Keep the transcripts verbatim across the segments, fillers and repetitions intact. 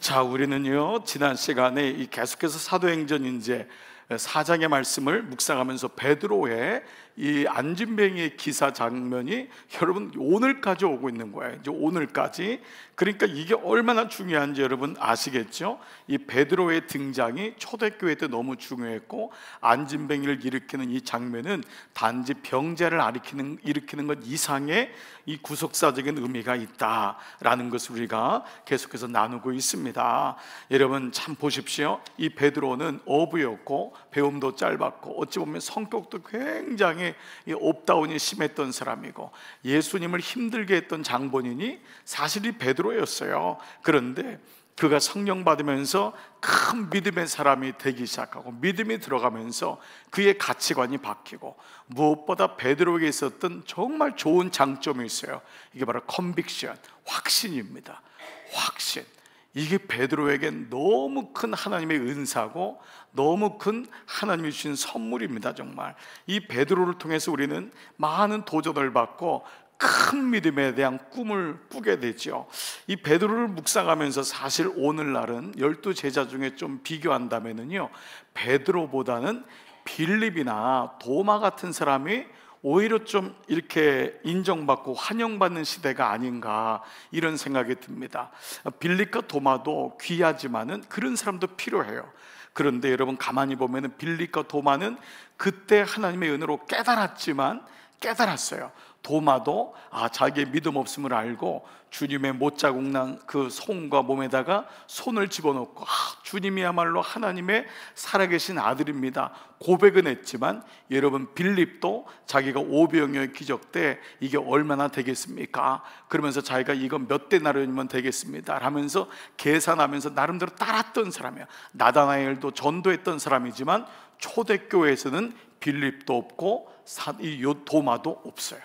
자, 우리는요 지난 시간에 이 계속해서 사도행전 이제 사 장의 말씀을 묵상하면서 베드로의 이 안진뱅이의 기사 장면이 여러분 오늘까지 오고 있는 거예요. 이제 오늘까지. 그러니까 이게 얼마나 중요한지 여러분 아시겠죠? 이 베드로의 등장이 초대교회 때 너무 중요했고, 안진뱅이를 일으키는 이 장면은 단지 병자를 일으키는, 일으키는 것 이상의 이 구속사적인 의미가 있다라는 것을 우리가 계속해서 나누고 있습니다. 여러분 참 보십시오. 이 베드로는 어부였고 배움도 짧았고 어찌 보면 성격도 굉장히 업다운이 심했던 사람이고 예수님을 힘들게 했던 장본인이 사실 이 베드로였어요. 그런데 그가 성령 받으면서 큰 믿음의 사람이 되기 시작하고 믿음이 들어가면서 그의 가치관이 바뀌고, 무엇보다 베드로에게 있었던 정말 좋은 장점이 있어요. 이게 바로 컨빅션, 확신입니다. 확신. 이게 베드로에겐 너무 큰 하나님의 은사고 너무 큰 하나님이 주신 선물입니다. 정말 이 베드로를 통해서 우리는 많은 도전을 받고 큰 믿음에 대한 꿈을 꾸게 되죠. 이 베드로를 묵상하면서 사실 오늘날은 열두 제자 중에 좀 비교한다면요, 베드로보다는 빌립이나 도마 같은 사람이 오히려 좀 이렇게 인정받고 환영받는 시대가 아닌가, 이런 생각이 듭니다. 빌립과 도마도 귀하지만은 그런 사람도 필요해요. 그런데 여러분 가만히 보면은 빌립과 도마는 그때 하나님의 은혜로 깨달았지만 깨달았어요. 도마도 아 자기의 믿음 없음을 알고 주님의 못자국 난 그 손과 몸에다가 손을 집어넣고 아, 주님이야말로 하나님의 살아계신 아들입니다 고백은 했지만, 여러분 빌립도 자기가 오병이어의 기적 때 이게 얼마나 되겠습니까? 그러면서 자기가 이거 몇 데나리온이면 되겠습니다 하면서 계산하면서 나름대로 따랐던 사람이에요. 나다나엘도 전도했던 사람이지만 초대교회에서는 빌립도 없고 이 도마도 없어요.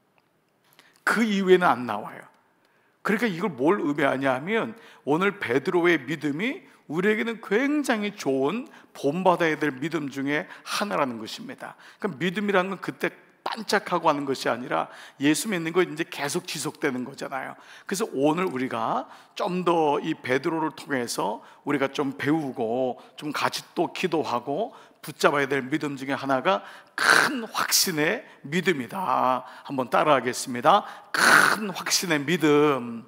그 이후에는 안 나와요. 그러니까 이걸 뭘 의미하냐 하면 오늘 베드로의 믿음이 우리에게는 굉장히 좋은 본받아야 될 믿음 중에 하나라는 것입니다. 그러니까 믿음이라는 건 그때 반짝하고 하는 것이 아니라 예수 믿는 거 이제 계속 지속되는 거잖아요. 그래서 오늘 우리가 좀 더 이 베드로를 통해서 우리가 좀 배우고 좀 같이 또 기도하고 붙잡아야 될 믿음 중에 하나가 큰 확신의 믿음이다. 한번 따라하겠습니다. 큰 확신의 믿음.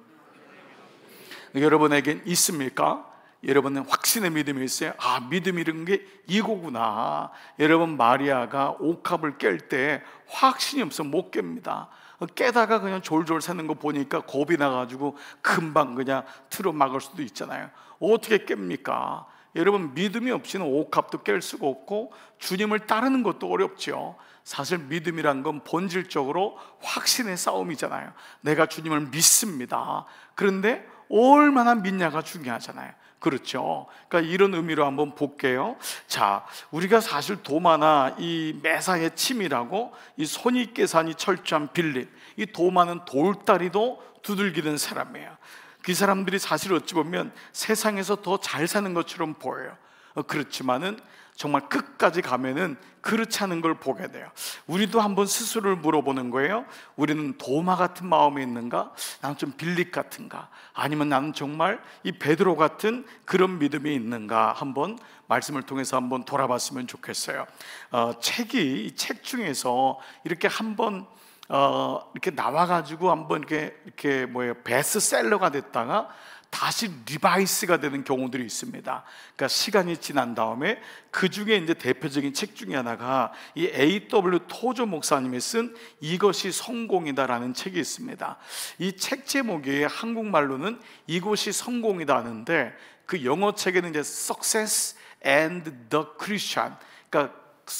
여러분에겐 있습니까? 여러분은 확신의 믿음이 있어요? 아, 믿음 이런 게 이거구나. 여러분 마리아가 옥합을 깰 때 확신이 없으면 못 깹니다. 깨다가 그냥 졸졸 새는 거 보니까 겁이 나가지고 금방 그냥 틀어 막을 수도 있잖아요. 어떻게 깹니까? 여러분 믿음이 없이는 옥합도 깰 수가 없고 주님을 따르는 것도 어렵죠. 사실 믿음이란 건 본질적으로 확신의 싸움이잖아요. 내가 주님을 믿습니다. 그런데 얼마나 믿냐가 중요하잖아요. 그렇죠. 그러니까 이런 의미로 한번 볼게요. 자, 우리가 사실 도마나 이 매사의 침이라고 이 손익계산이 철저한 빌립, 이 도마는 돌다리도 두들기는 사람이에요. 그 사람들이 사실 어찌 보면 세상에서 더 잘 사는 것처럼 보여요. 그렇지만은 정말 끝까지 가면은 그렇지 않은 걸 보게 돼요. 우리도 한번 스스로를 물어보는 거예요. 우리는 도마 같은 마음이 있는가? 나는 좀 빌립 같은가? 아니면 나는 정말 이 베드로 같은 그런 믿음이 있는가? 한번 말씀을 통해서 한번 돌아봤으면 좋겠어요. 어, 책이 이 책 중에서 이렇게 한번 어, 이렇게 나와가지고 한번 이렇게 이렇게 뭐예요? 베스트셀러가 됐다가 다시 리바이스가 되는 경우들이 있습니다. 그러니까 시간이 지난 다음에 그 중에 이제 대표적인 책 중에 하나가 이 에이 더블유 토조 목사님이 쓴 이것이 성공이다라는 책이 있습니다. 이 책 제목이 한국말로는 이것이 성공이다 하는데 그 영어 책에는 이제 Success and the Christian, 그러니까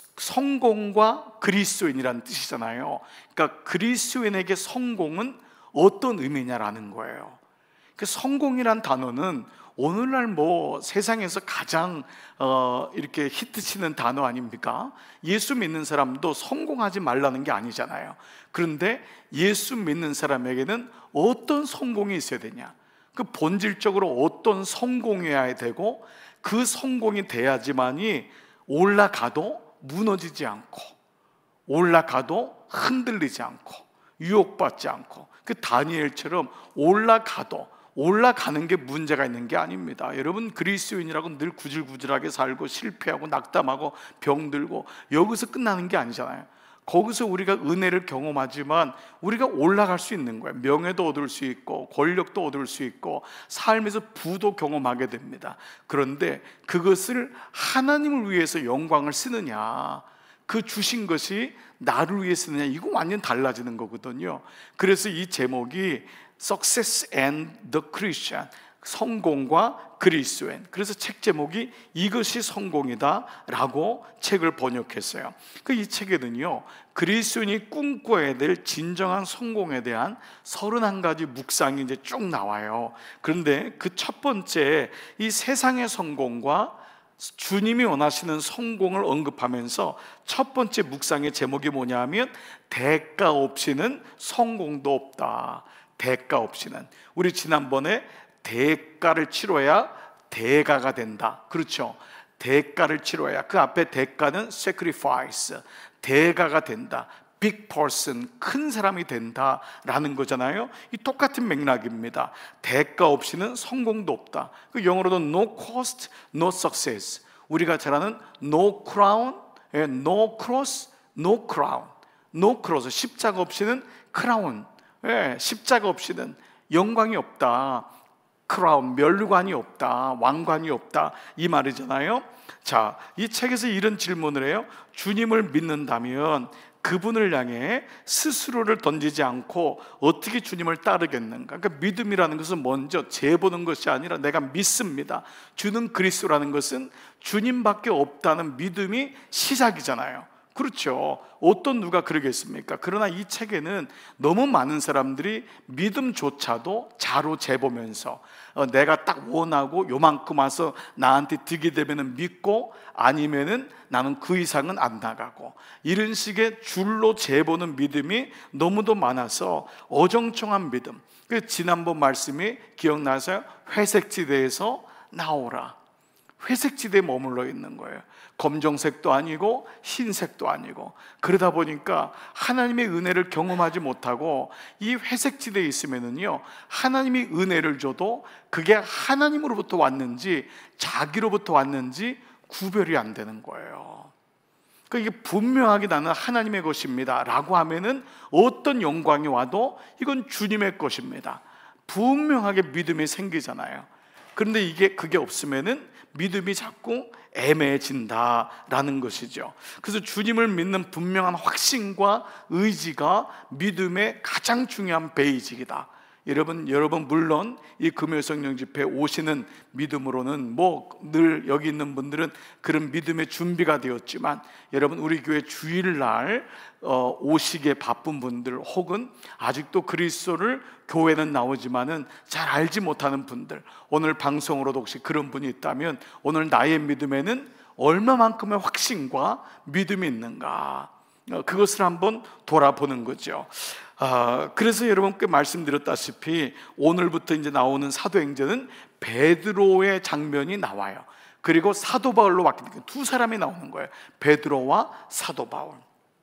성공과 그리스도인이라는 뜻이잖아요. 그러니까 그리스도인에게 성공은 어떤 의미냐라는 거예요. 그 성공이란 단어는 오늘날 뭐 세상에서 가장 어 이렇게 히트치는 단어 아닙니까? 예수 믿는 사람도 성공하지 말라는 게 아니잖아요. 그런데 예수 믿는 사람에게는 어떤 성공이 있어야 되냐? 그 본질적으로 어떤 성공이어야 되고 그 성공이 돼야지만이 올라가도 무너지지 않고 올라가도 흔들리지 않고 유혹받지 않고 그 다니엘처럼 올라가도 올라가는 게 문제가 있는 게 아닙니다. 여러분, 그리스도인이라고 늘 구질구질하게 살고 실패하고 낙담하고 병들고 여기서 끝나는 게 아니잖아요. 거기서 우리가 은혜를 경험하지만 우리가 올라갈 수 있는 거예요. 명예도 얻을 수 있고 권력도 얻을 수 있고 삶에서 부도 경험하게 됩니다. 그런데 그것을 하나님을 위해서 영광을 쓰느냐, 그 주신 것이 나를 위해 쓰느냐, 이거 완전 달라지는 거거든요. 그래서 이 제목이 Success and the Christian, 성공과 그리스도인. 그래서 책 제목이 이것이 성공이다 라고 책을 번역했어요. 그 이 책에는요, 그리스도인이 꿈꿔야 될 진정한 성공에 대한 서른한 가지 묵상이 이제 쭉 나와요. 그런데 그 첫 번째, 이 세상의 성공과 주님이 원하시는 성공을 언급하면서 첫 번째 묵상의 제목이 뭐냐 하면 대가 없이는 성공도 없다. 대가 없이는. 우리 지난번에 대가를 치러야 대가가 된다. 그렇죠? 대가를 치러야, 그 앞에 대가는 sacrifice, 대가가 된다. big person, 큰 사람이 된다라는 거잖아요. 이 똑같은 맥락입니다. 대가 없이는 성공도 없다. 그 영어로도 no cost, no success. 우리가 잘 아는 no crown, no cross, no crown. no cross, 십자가 없이는 크라운, 예, 십자가 없이는 영광이 없다. 크라운, 멸관이 없다, 왕관이 없다, 이 말이잖아요. 자, 이 책에서 이런 질문을 해요. 주님을 믿는다면 그분을 향해 스스로를 던지지 않고 어떻게 주님을 따르겠는가? 그러니까 믿음이라는 것은 먼저 재보는 것이 아니라 내가 믿습니다, 주는 그리스도라는 것은 주님밖에 없다는 믿음이 시작이잖아요. 그렇죠. 어떤 누가 그러겠습니까? 그러나 이 책에는 너무 많은 사람들이 믿음조차도 자로 재보면서 어, 내가 딱 원하고 요만큼 와서 나한테 득이 되면은 믿고, 아니면은 나는 그 이상은 안 나가고, 이런 식의 줄로 재보는 믿음이 너무도 많아서 어정쩡한 믿음. 그 지난번 말씀이 기억나세요? 회색지대에서 나오라. 회색지대에 머물러 있는 거예요. 검정색도 아니고 흰색도 아니고. 그러다 보니까 하나님의 은혜를 경험하지 못하고 이 회색지대에 있으면은요, 하나님이 은혜를 줘도 그게 하나님으로부터 왔는지 자기로부터 왔는지 구별이 안 되는 거예요. 그러니까 이게 분명하게 나는 하나님의 것입니다 라고 하면은 어떤 영광이 와도 이건 주님의 것입니다, 분명하게 믿음이 생기잖아요. 그런데 이게 그게 없으면은 믿음이 자꾸 애매해진다라는 것이죠. 그래서 주님을 믿는 분명한 확신과 의지가 믿음의 가장 중요한 베이직이다. 여러분, 여러분 물론 이 금요 성령 집회 오시는 믿음으로는 뭐 늘 여기 있는 분들은 그런 믿음의 준비가 되었지만, 여러분 우리 교회 주일날 어, 오시기에 바쁜 분들, 혹은 아직도 그리스도를 교회는 나오지만은 잘 알지 못하는 분들, 오늘 방송으로도 혹시 그런 분이 있다면 오늘 나의 믿음에는 얼마만큼의 확신과 믿음이 있는가, 어, 그것을 한번 돌아보는 거죠. 아, 그래서 여러분께 말씀드렸다시피 오늘부터 이제 나오는 사도행전은 베드로의 장면이 나와요. 그리고 사도 바울로 바뀌는 두 사람이 나오는 거예요. 베드로와 사도 바울.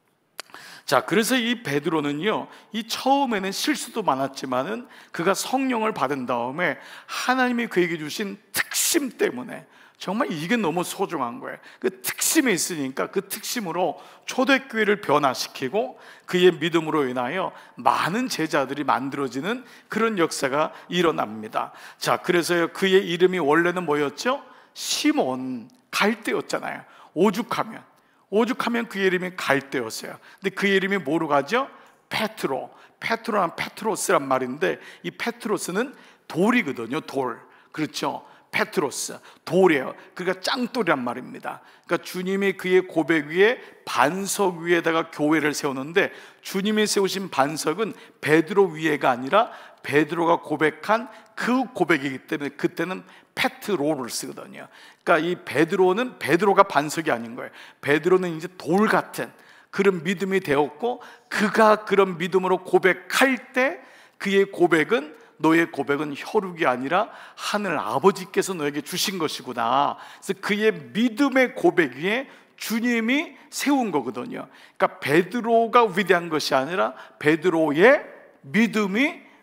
자, 그래서 이 베드로는요, 이 처음에는 실수도 많았지만은 그가 성령을 받은 다음에 하나님이 그에게 주신 특심 때문에 정말 이게 너무 소중한 거예요. 그 특심이 있으니까 그 특심으로 초대교회를 변화시키고 그의 믿음으로 인하여 많은 제자들이 만들어지는 그런 역사가 일어납니다. 자, 그래서 그의 이름이 원래는 뭐였죠? 시몬, 갈대였잖아요. 오죽하면 오죽하면 그의 이름이 갈대였어요. 근데 그의 이름이 뭐로 가죠? 페트로. 페트로는 페트로스란 말인데 이 페트로스는 돌이거든요. 돌. 그렇죠? 페트로스, 돌이에요. 그러니까 짱돌이란 말입니다. 그러니까 주님이 그의 고백 위에 반석 위에다가 교회를 세우는데, 주님이 세우신 반석은 베드로 위에가 아니라 베드로가 고백한 그 고백이기 때문에 그때는 페트로를 쓰거든요. 그러니까 이 베드로는 베드로가 반석이 아닌 거예요. 베드로는 이제 돌 같은 그런 믿음이 되었고, 그가 그런 믿음으로 고백할 때 그의 고백은, 너의 고백은 혈육이 아니라 하늘 아버지께서 너에게 주신 것이구나. 그래서 그의 믿음의 고백 위에 주님이 세운 거거든요. 그러니까 베드로가 위대한 것이 아니라 베드로의 믿음이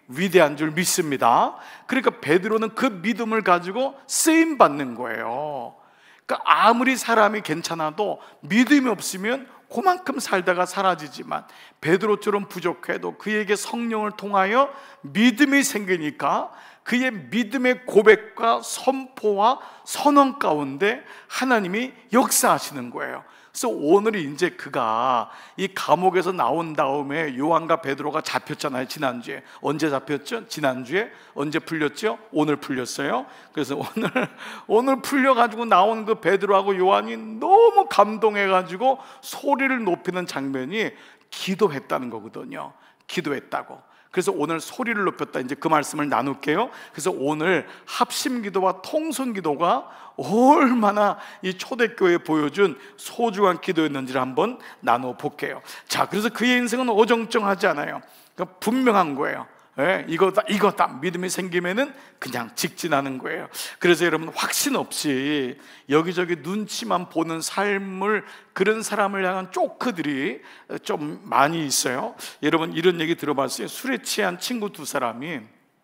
위대한 줄 믿습니다. 그러니까 베드로는 그 믿음을 가지고 쓰임 받는 거예요. 그러니까 아무리 사람이 괜찮아도 믿음이 없으면 그만큼 살다가 사라지지만, 베드로처럼 부족해도 그에게 성령을 통하여 믿음이 생기니까 그의 믿음의 고백과 선포와 선언 가운데 하나님이 역사하시는 거예요. 그래서 오늘이 이제 그가 이 감옥에서 나온 다음에 요한과 베드로가 잡혔잖아요. 지난주에. 언제 잡혔죠? 지난주에. 언제 풀렸죠? 오늘 풀렸어요. 그래서 오늘 오늘 풀려가지고 나온 그 베드로하고 요한이 너무 감동해가지고 소리를 높이는 장면이 기도했다는 거거든요. 기도했다고. 그래서 오늘 소리를 높였다, 이제 그 말씀을 나눌게요. 그래서 오늘 합심기도와 통성기도가 얼마나 이 초대교회에 보여준 소중한 기도였는지를 한번 나눠볼게요. 자, 그래서 그의 인생은 어정쩡하지 않아요. 그러니까 분명한 거예요. 예, 이거다 이거다 믿음이 생기면은 그냥 직진하는 거예요. 그래서 여러분, 확신 없이 여기저기 눈치만 보는 삶을, 그런 사람을 향한 조크들이 좀 많이 있어요. 여러분, 이런 얘기 들어봤어요? 술에 취한 친구 두 사람이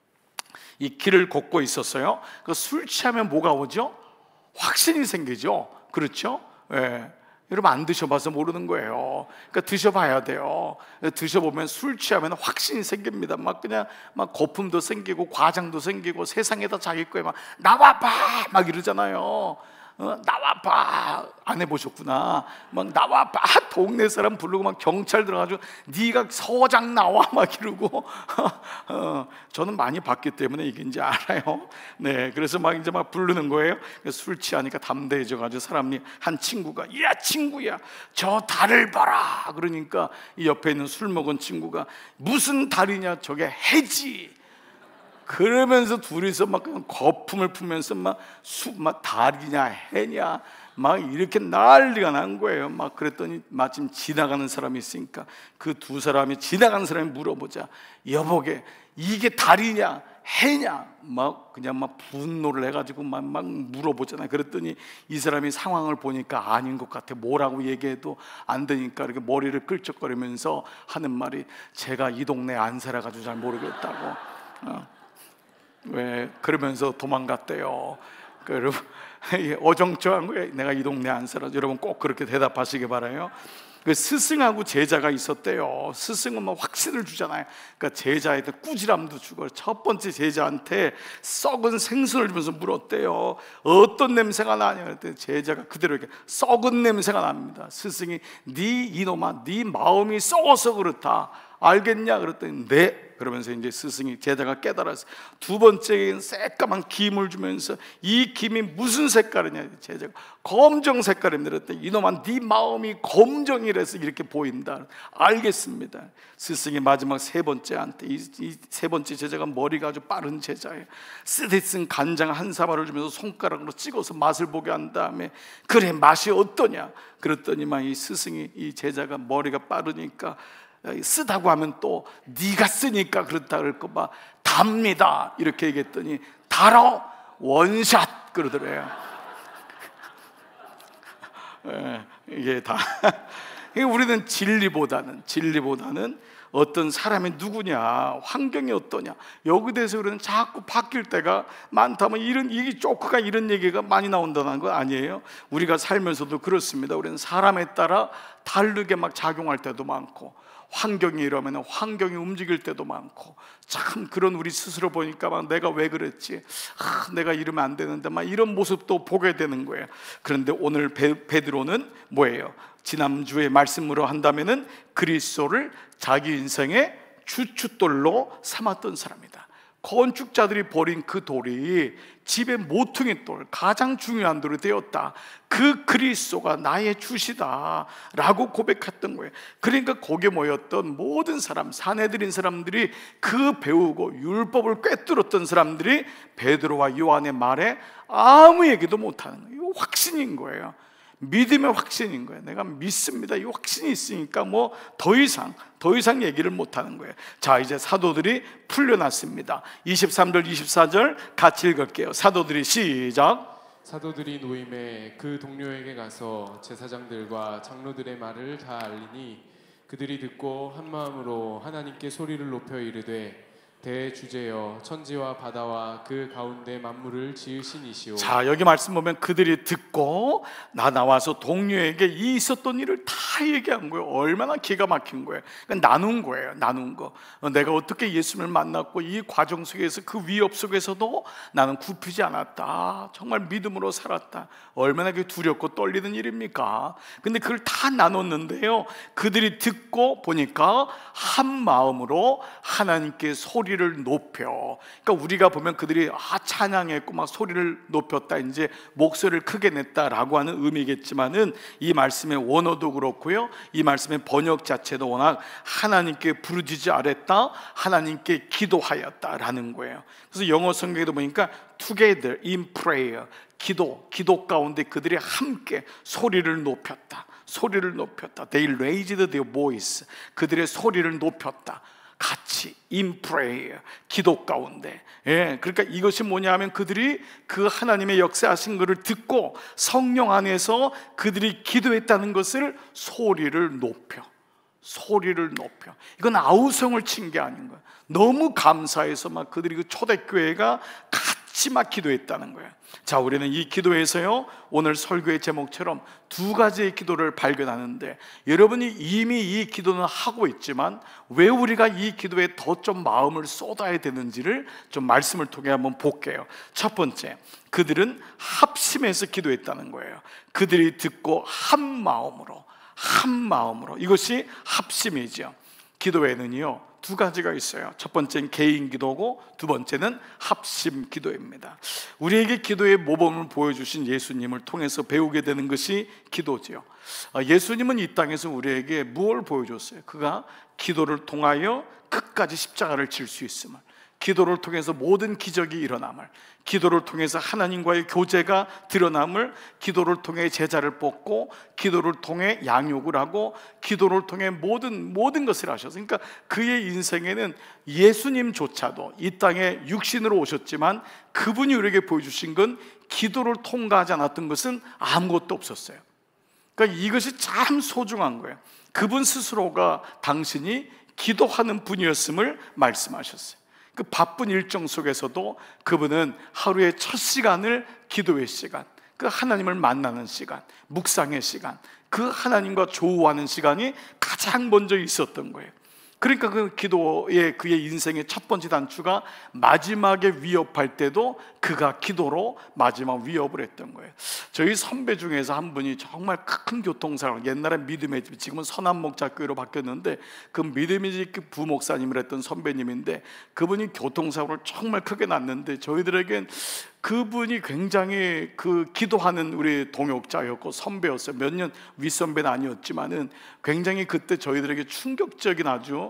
이 길을 걷고 있었어요. 그 술 취하면 뭐가 오죠? 확신이 생기죠. 그렇죠? 예. 여러분, 안 드셔봐서 모르는 거예요. 그러니까 드셔봐야 돼요. 드셔보면 술 취하면 확신이 생깁니다. 막 그냥 막 거품도 생기고 과장도 생기고 세상에다 자기 거에 막 나와봐 막 이러잖아요. 어, 나와봐. 안 해보셨구나. 막 나와봐. 동네 사람 부르고 막 경찰 들어가지고 네가 서장 나와 막 이러고 어, 저는 많이 봤기 때문에 이게 이제 알아요. 네, 그래서 막 이제 막 부르는 거예요. 술 취하니까 담대해져가지고 사람이, 한 친구가, 야 친구야 저 달을 봐라. 그러니까 이 옆에 있는 술 먹은 친구가, 무슨 달이냐, 저게 해지. 그러면서 둘이서 막 거품을 품면서 막 수, 막 달이냐 해냐 막 이렇게 난리가 난 거예요. 막 그랬더니 마침 지나가는 사람이 있으니까 그 두 사람이, 지나가는 사람이 물어보자, 여보게 이게 달이냐 해냐, 막 그냥 막 분노를 해가지고 막, 막 물어보잖아요. 그랬더니 이 사람이 상황을 보니까 아닌 것 같아. 뭐라고 얘기해도 안 되니까 이렇게 머리를 끌적거리면서 하는 말이, 제가 이 동네 안 살아가지고 잘 모르겠다고. 어. 왜 그러면서 도망갔대요. 그 여러분, 어정쩡한 거예요. 내가 이 동네 안 살아. 여러분 꼭 그렇게 대답하시기 바라요. 그 스승하고 제자가 있었대요. 스승은 뭐 확신을 주잖아요. 그러니까 제자한테 꾸지람도 주고, 첫 번째 제자한테 썩은 생선을 주면서 물었대요. 어떤 냄새가 나냐 그랬더니 제자가 그대로 이렇게 썩은 냄새가 납니다. 스승이, 네 이놈아, 네 마음이 썩어서 그렇다, 알겠냐 그랬더니 네. 그러면서 이제 스승이, 제자가 깨달았어요. 두 번째는 새까만 김을 주면서, 이 김이 무슨 색깔이냐, 제자가 검정 색깔입니다. 그랬더니 이놈아, 네 마음이 검정이라서 이렇게 보인다. 알겠습니다. 스승이 마지막 세 번째한테, 이, 이 세 번째 제자가 머리가 아주 빠른 제자예요. 쓰디 쓴 간장 한 사발을 주면서 손가락으로 찍어서 맛을 보게 한 다음에, 그래 맛이 어떠냐 그랬더니만 이 스승이, 이 제자가 머리가 빠르니까 쓰다고 하면 또 네가 쓰니까 그렇다 그럴 거 봐, 답니다 이렇게 얘기했더니, 달어 원샷 그러더래요. 예, 이게 다 우리는 진리보다는 진리보다는 어떤 사람이 누구냐, 환경이 어떠냐, 여기 대해서 우리는 자꾸 바뀔 때가 많다면, 이런 이 조크가 이런 얘기가 많이 나온다는 거 아니에요? 우리가 살면서도 그렇습니다. 우리는 사람에 따라 다르게 막 작용할 때도 많고, 환경이 이러면 환경이 움직일 때도 많고, 참 그런 우리 스스로 보니까 막 내가 왜 그랬지, 아, 내가 이러면 안 되는데, 막 이런 모습도 보게 되는 거예요. 그런데 오늘 베, 베드로는 뭐예요? 지난주에 말씀으로 한다면은 그리스도를 자기 인생의 주춧돌로 삼았던 사람이다. 건축자들이 버린 그 돌이 집의 모퉁이 돌, 가장 중요한 돌이 되었다. 그 그리스도가 나의 주시다 라고 고백했던 거예요. 그러니까 거기에 모였던 모든 사람, 사내들인 사람들이, 그 배우고 율법을 꿰뚫었던 사람들이 베드로와 요한의 말에 아무 얘기도 못하는 거예요. 이거 확신인 거예요. 믿음의 확신인 거예요. 내가 믿습니다. 이 확신이 있으니까 뭐 더 이상 더 이상 얘기를 못하는 거예요. 자, 이제 사도들이 풀려났습니다. 이십삼 절 이십사 절 같이 읽을게요. 사도들이 시작. 사도들이 노임에 그 동료에게 가서 제사장들과 장로들의 말을 다 알리니, 그들이 듣고 한 마음으로 하나님께 소리를 높여 이르되, 대주제여 천지와 바다와 그 가운데 만물을 지으신 이시오. 자, 여기 말씀 보면 그들이 듣고 나 나와서 동료에게 이 있었던 일을 다 얘기한 거예요. 얼마나 기가 막힌 거예요. 그러니까 나눈 거예요. 나눈 거. 내가 어떻게 예수님을 만났고 이 과정 속에서 그 위협 속에서도 나는 굽히지 않았다. 정말 믿음으로 살았다. 얼마나 그 두렵고 떨리는 일입니까? 근데 그걸 다 나눴는데요, 그들이 듣고 보니까 한 마음으로 하나님께 소리를 높여. 그러니까 우리가 보면 그들이 아 찬양했고 막 소리를 높였다, 이제 목소리를 크게 냈다라고 하는 의미겠지만은 이 말씀의 원어도 그렇고요, 이 말씀의 번역 자체도 워낙 하나님께 부르짖지 않았다, 하나님께 기도하였다라는 거예요. 그래서 영어 성경에도 보니까 together in prayer, 기도, 기도 가운데 그들이 함께 소리를 높였다. 소리를 높였다. They raised their voice. 그들의 소리를 높였다. 같이 in prayer, 기도 가운데. 예, 그러니까 이것이 뭐냐면 그들이 그 하나님의 역사하신 것을 듣고 성령 안에서 그들이 기도했다는 것을 소리를 높여. 소리를 높여. 이건 아우성을 친 게 아닌 거예요. 너무 감사해서 막 그들이 그 초대교회가 같이 막 기도했다는 거예요. 자, 우리는 이 기도에서요, 오늘 설교의 제목처럼 두 가지의 기도를 발견하는데, 여러분이 이미 이 기도는 하고 있지만 왜 우리가 이 기도에 더 좀 마음을 쏟아야 되는지를 좀 말씀을 통해 한번 볼게요. 첫 번째, 그들은 합심해서 기도했다는 거예요. 그들이 듣고 한 마음으로, 한 마음으로. 이것이 합심이죠. 기도에는요 두 가지가 있어요. 첫 번째는 개인 기도고 두 번째는 합심 기도입니다. 우리에게 기도의 모범을 보여주신 예수님을 통해서 배우게 되는 것이 기도지요. 예수님은 이 땅에서 우리에게 무엇을 보여줬어요? 그가 기도를 통하여 끝까지 십자가를 질 수 있음을, 기도를 통해서 모든 기적이 일어남을, 기도를 통해서 하나님과의 교제가 드러남을, 기도를 통해 제자를 뽑고, 기도를 통해 양육을 하고, 기도를 통해 모든 모든 것을 하셨어요. 그러니까 그의 인생에는 예수님조차도 이 땅에 육신으로 오셨지만 그분이 우리에게 보여주신 건 기도를 통과하지 않았던 것은 아무것도 없었어요. 그러니까 이것이 참 소중한 거예요. 그분 스스로가 당신이 기도하는 분이었음을 말씀하셨어요. 그 바쁜 일정 속에서도 그분은 하루의 첫 시간을 기도의 시간, 그 하나님을 만나는 시간, 묵상의 시간, 그 하나님과 조우하는 시간이 가장 먼저 있었던 거예요. 그러니까 그 기도의 그의 인생의 첫 번째 단추가 마지막에 위협할 때도 그가 기도로 마지막 위협을 했던 거예요. 저희 선배 중에서 한 분이 정말 큰 교통사고, 옛날에 믿음의 집, 지금은 선한목자교회로 바뀌었는데 그 믿음의 집 부목사님을 했던 선배님인데, 그분이 교통사고를 정말 크게 났는데 저희들에겐 그분이 굉장히 그 기도하는 우리 동역자였고 선배였어요. 몇 년 윗선배는 아니었지만은 굉장히 그때 저희들에게 충격적인, 아주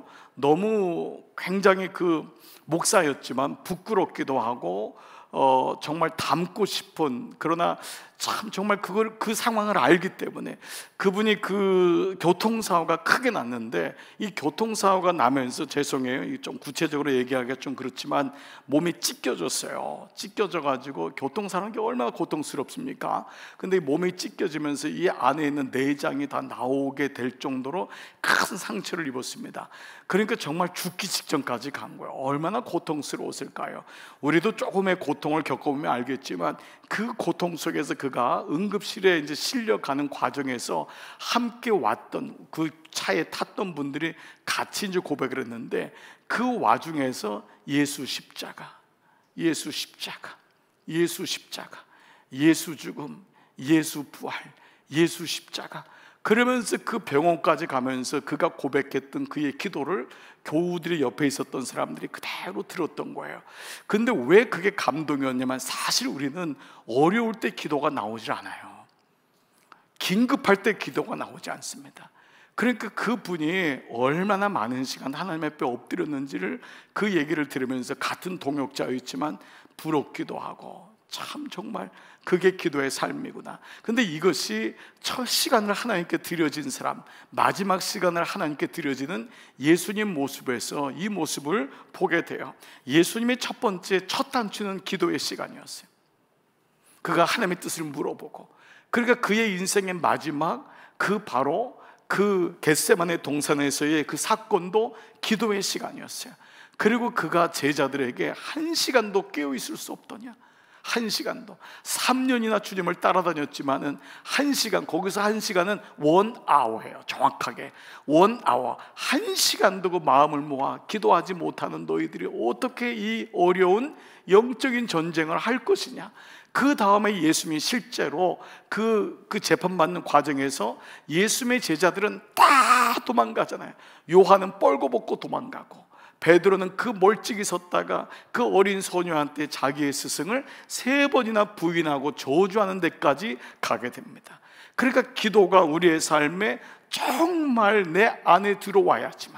너무 굉장히 그 목사였지만 부끄럽기도 하고 어 정말 닮고 싶은, 그러나 참 정말 그걸 그 상황을 알기 때문에 그분이 그 교통사고가 크게 났는데, 이 교통사고가 나면서, 죄송해요 좀 구체적으로 얘기하기가 좀 그렇지만, 몸이 찢겨졌어요. 찢겨져 가지고 교통사고는 게 얼마나 고통스럽습니까? 근데 몸이 찢겨지면서 이 안에 있는 내장이 다 나오게 될 정도로 큰 상처를 입었습니다. 그러니까 정말 죽기 직전까지 간 거예요. 얼마나 고통스러웠을까요? 우리도 조금의 고통을 겪어보면 알겠지만 그 고통 속에서 그가 응급실에 이제 실려가는 과정에서 함께 왔던 그 차에 탔던 분들이 같이 이제 고백을 했는데, 그 와중에서 예수 십자가, 예수 십자가, 예수 십자가, 예수 죽음, 예수 부활, 예수 십자가, 그러면서 그 병원까지 가면서 그가 고백했던 그의 기도를 교우들이 옆에 있었던 사람들이 그대로 들었던 거예요. 근데 왜 그게 감동이었냐면, 사실 우리는 어려울 때 기도가 나오질 않아요. 긴급할 때 기도가 나오지 않습니다. 그러니까 그분이 얼마나 많은 시간 하나님 앞에 엎드렸는지를 그 얘기를 들으면서, 같은 동역자였지만 부럽기도 하고, 참 정말 그게 기도의 삶이구나. 근데 이것이 첫 시간을 하나님께 드려진 사람, 마지막 시간을 하나님께 드려지는 예수님 모습에서 이 모습을 보게 돼요. 예수님의 첫 번째 첫 단추는 기도의 시간이었어요. 그가 하나님의 뜻을 물어보고, 그러니까 그의 인생의 마지막, 그 바로 그 겟세마네 동산에서의 그 사건도 기도의 시간이었어요. 그리고 그가 제자들에게 한 시간도 깨어 있을 수 없더냐. 한 시간도. 삼 년이나 주님을 따라다녔지만은 한 시간, 거기서 한 시간은 원 아워예요. 정확하게 원 아워. 한 시간도 그 마음을 모아 기도하지 못하는 너희들이 어떻게 이 어려운 영적인 전쟁을 할 것이냐. 그 다음에 예수님이 실제로 그, 그 재판받는 과정에서 예수님의 제자들은 다 도망가잖아요. 요한은 뻘거벗고 도망가고, 베드로는 그 멀찍이 섰다가 그 어린 소녀한테 자기의 스승을 세 번이나 부인하고 저주하는 데까지 가게 됩니다. 그러니까 기도가 우리의 삶에 정말 내 안에 들어와야지만,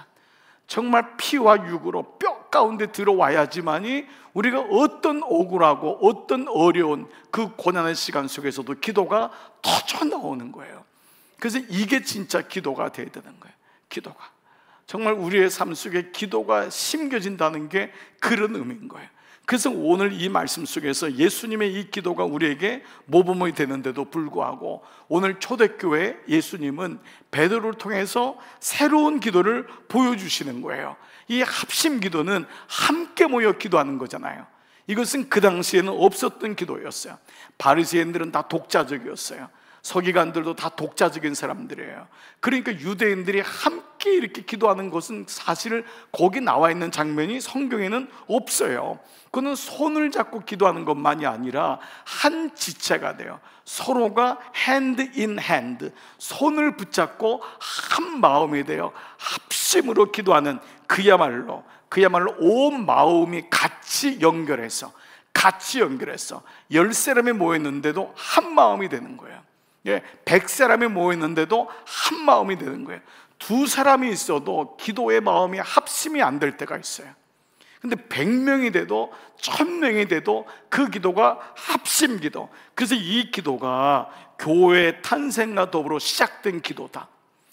정말 피와 육으로 뼈 가운데 들어와야지만이 우리가 어떤 억울하고 어떤 어려운 그 고난의 시간 속에서도 기도가 터져 나오는 거예요. 그래서 이게 진짜 기도가 돼야 되는 거예요. 기도가 정말 우리의 삶 속에 기도가 심겨진다는 게 그런 의미인 거예요. 그래서 오늘 이 말씀 속에서 예수님의 이 기도가 우리에게 모범이 되는데도 불구하고 오늘 초대교회 예수님은 베드로를 통해서 새로운 기도를 보여주시는 거예요. 이 합심 기도는 함께 모여 기도하는 거잖아요. 이것은 그 당시에는 없었던 기도였어요. 바리새인들은 다 독자적이었어요. 서기관들도 다 독자적인 사람들이에요. 그러니까 유대인들이 함께 이렇게 기도하는 것은 사실 거기 나와 있는 장면이 성경에는 없어요. 그는 손을 잡고 기도하는 것만이 아니라 한 지체가 돼요. 서로가 hand in hand, 손을 붙잡고 한 마음이 되어 합심으로 기도하는, 그야말로 그야말로 온 마음이 같이 연결해서 같이 연결해서 열 사람이 모였는데도 한 마음이 되는 거예요. 예, 백 사람이 모였는데도 한 마음이 되는 거예요. 두 사람이 있어도 기도의 마음이 합심이 안 될 때가 있어요. 근데 백 명이 돼도 천 명이 돼도 그 기도가 합심 기도. 그래서 이 기도가 교회 탄생과 더불어 시작된 기도다.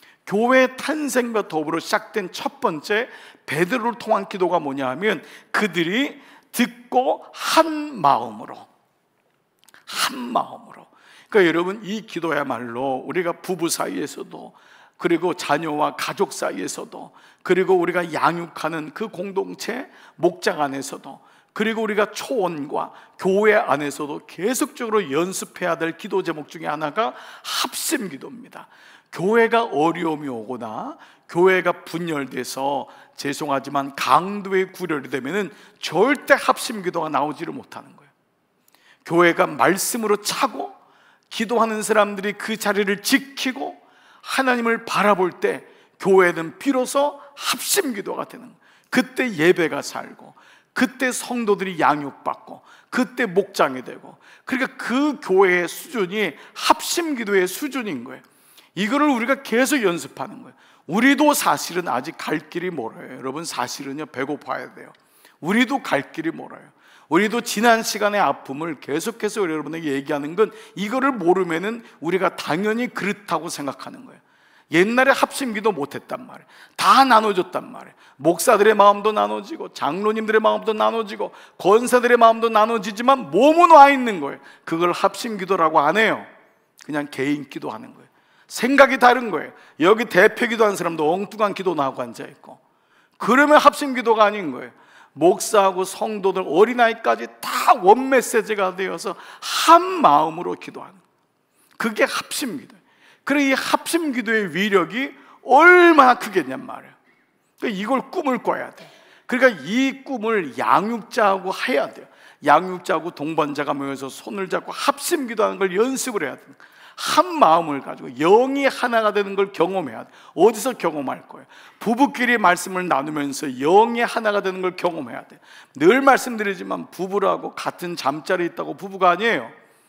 교회 탄생과 더불어 시작된 첫 번째 베드로를 통한 기도가 뭐냐 하면 그들이 듣고 한 마음으로, 한 마음으로. 그러니까 여러분, 이 기도야말로 우리가 부부 사이에서도, 그리고 자녀와 가족 사이에서도, 그리고 우리가 양육하는 그 공동체 목장 안에서도, 그리고 우리가 초원과 교회 안에서도 계속적으로 연습해야 될 기도 제목 중에 하나가 합심 기도입니다. 교회가 어려움이 오거나 교회가 분열돼서 죄송하지만 강도의 구렬이 되면은 절대 합심 기도가 나오지를 못하는 거예요. 교회가 말씀으로 차고 기도하는 사람들이 그 자리를 지키고 하나님을 바라볼 때 교회는 비로소 합심 기도가 되는 거예요. 그때 예배가 살고, 그때 성도들이 양육받고, 그때 목장이 되고, 그러니까 그 교회의 수준이 합심 기도의 수준인 거예요. 이거를 우리가 계속 연습하는 거예요. 우리도 사실은 아직 갈 길이 멀어요. 여러분, 사실은요, 배고파야 돼요. 우리도 갈 길이 멀어요. 우리도 지난 시간의 아픔을 계속해서 여러분에게 얘기하는 건 이거를 모르면은 우리가 당연히 그렇다고 생각하는 거예요. 옛날에 합심기도 못했단 말이에요. 다 나눠줬단 말이에요. 목사들의 마음도 나눠지고, 장로님들의 마음도 나눠지고, 권사들의 마음도 나눠지지만 몸은 와 있는 거예요. 그걸 합심기도라고 안 해요. 그냥 개인 기도하는 거예요. 생각이 다른 거예요. 여기 대표 기도하는 사람도 엉뚱한 기도 나하고 앉아있고, 그러면 합심기도가 아닌 거예요. 목사하고 성도들, 어린아이까지 다 원메시지가 되어서 한 마음으로 기도하는, 그게 합심기도예요. 그래, 이 합심기도의 위력이 얼마나 크겠냔 말이에요. 그러니까 이걸 꿈을 꿔야 돼. 그러니까 이 꿈을 양육자하고 해야 돼요. 양육자하고 동반자가 모여서 손을 잡고 합심기도하는 걸 연습을 해야 돼요. 한 마음을 가지고 영이 하나가 되는 걸 경험해야 돼. 어디서 경험할 거예요? 부부끼리 말씀을 나누면서 영이 하나가 되는 걸 경험해야 돼. 늘 말씀드리지만 부부라고 같은 잠자리에 있다고 부부가 아니에요.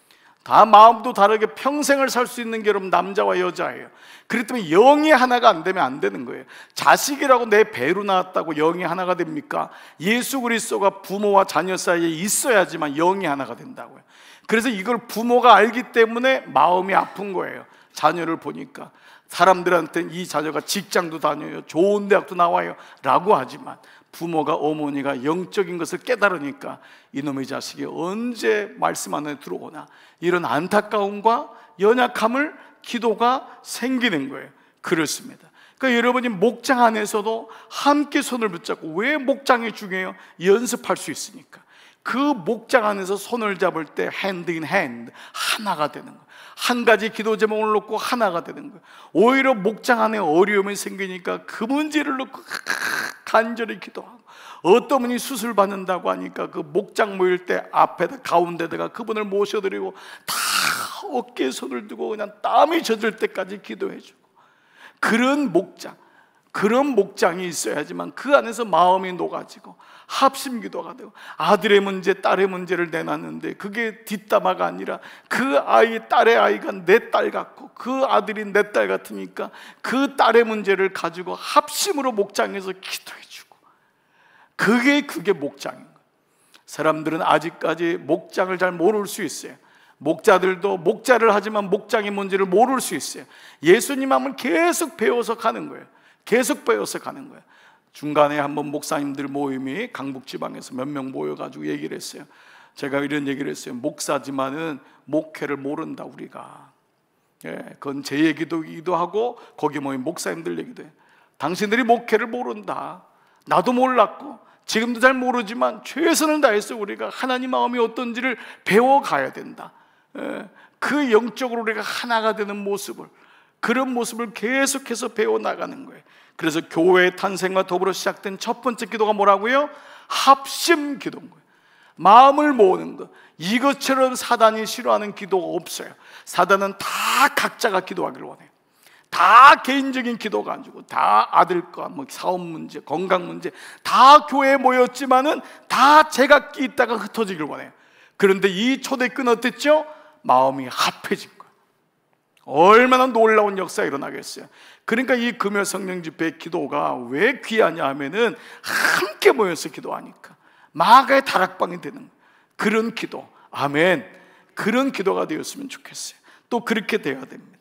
다 마음도 다르게 평생을 살 수 있는 게 여러분 남자와 여자예요. 그렇기 때문에 영이 하나가 안 되면 안 되는 거예요. 자식이라고 내 배로 나왔다고 영이 하나가 됩니까? 예수 그리스도가 부모와 자녀 사이에 있어야지만 영이 하나가 된다고요. 그래서 이걸 부모가 알기 때문에 마음이 아픈 거예요. 자녀를 보니까 사람들한테는 이 자녀가 직장도 다녀요, 좋은 대학도 나와요 라고 하지만, 부모가, 어머니가 영적인 것을 깨달으니까 이놈의 자식이 언제 말씀 안에 들어오나, 이런 안타까움과 연약함을 기도가 생기는 거예요. 그렇습니다. 그러니까 여러분이 목장 안에서도 함께 손을 붙잡고, 왜 목장이 중요해요? 연습할 수 있으니까. 그 목장 안에서 손을 잡을 때 hand in hand, 하나가 되는 거예요. 한 가지 기도 제목을 놓고 하나가 되는 거예요. 오히려 목장 안에 어려움이 생기니까 그 문제를 놓고 간절히 기도하고, 어떤 분이 수술 받는다고 하니까 그 목장 모일 때 앞에다 가운데다가 그분을 모셔드리고 다 어깨에 손을 두고 그냥 땀이 젖을 때까지 기도해주고, 그런 목장, 그런 목장이 있어야지만 그 안에서 마음이 녹아지고 합심 기도가 되고, 아들의 문제, 딸의 문제를 내놨는데 그게 뒷담화가 아니라 그 아이, 딸의 아이가 내 딸 같고 그 아들이 내 딸 같으니까 그 딸의 문제를 가지고 합심으로 목장에서 기도해주고, 그게 그게 목장인 거예요. 사람들은 아직까지 목장을 잘 모를 수 있어요. 목자들도 목자를 하지만 목장의 문제를 모를 수 있어요. 예수님 하면 계속 배워서 가는 거예요. 계속 배워서 가는 거예요. 중간에 한번 목사님들 모임이 강북지방에서 몇 명 모여가지고 얘기를 했어요. 제가 이런 얘기를 했어요. 목사지만은 목회를 모른다 우리가. 예, 그건 제 얘기도 하고 거기 모인 목사님들 얘기도 해요. 당신들이 목회를 모른다. 나도 몰랐고 지금도 잘 모르지만 최선을 다해서 우리가 하나님 마음이 어떤지를 배워가야 된다. 예, 그 영적으로 우리가 하나가 되는 모습을, 그런 모습을 계속해서 배워나가는 거예요. 그래서 교회의 탄생과 더불어 시작된 첫 번째 기도가 뭐라고요? 합심 기도인 거예요. 마음을 모으는 것. 이것처럼 사단이 싫어하는 기도가 없어요. 사단은 다 각자가 기도하기를 원해요. 다 개인적인 기도가 아니고 다 아들과 뭐 사업 문제, 건강 문제 다 교회에 모였지만은 다 제각기 있다가 흩어지길 원해요. 그런데 이 초대교회는 어땠죠? 마음이 합해진 거예요. 얼마나 놀라운 역사가 일어나겠어요. 그러니까 이 금요 성령 집회 기도가 왜 귀하냐 하면은 함께 모여서 기도하니까 마가의 다락방이 되는 거예요. 그런 기도, 아멘. 그런 기도가 되었으면 좋겠어요. 또 그렇게 되어야 됩니다.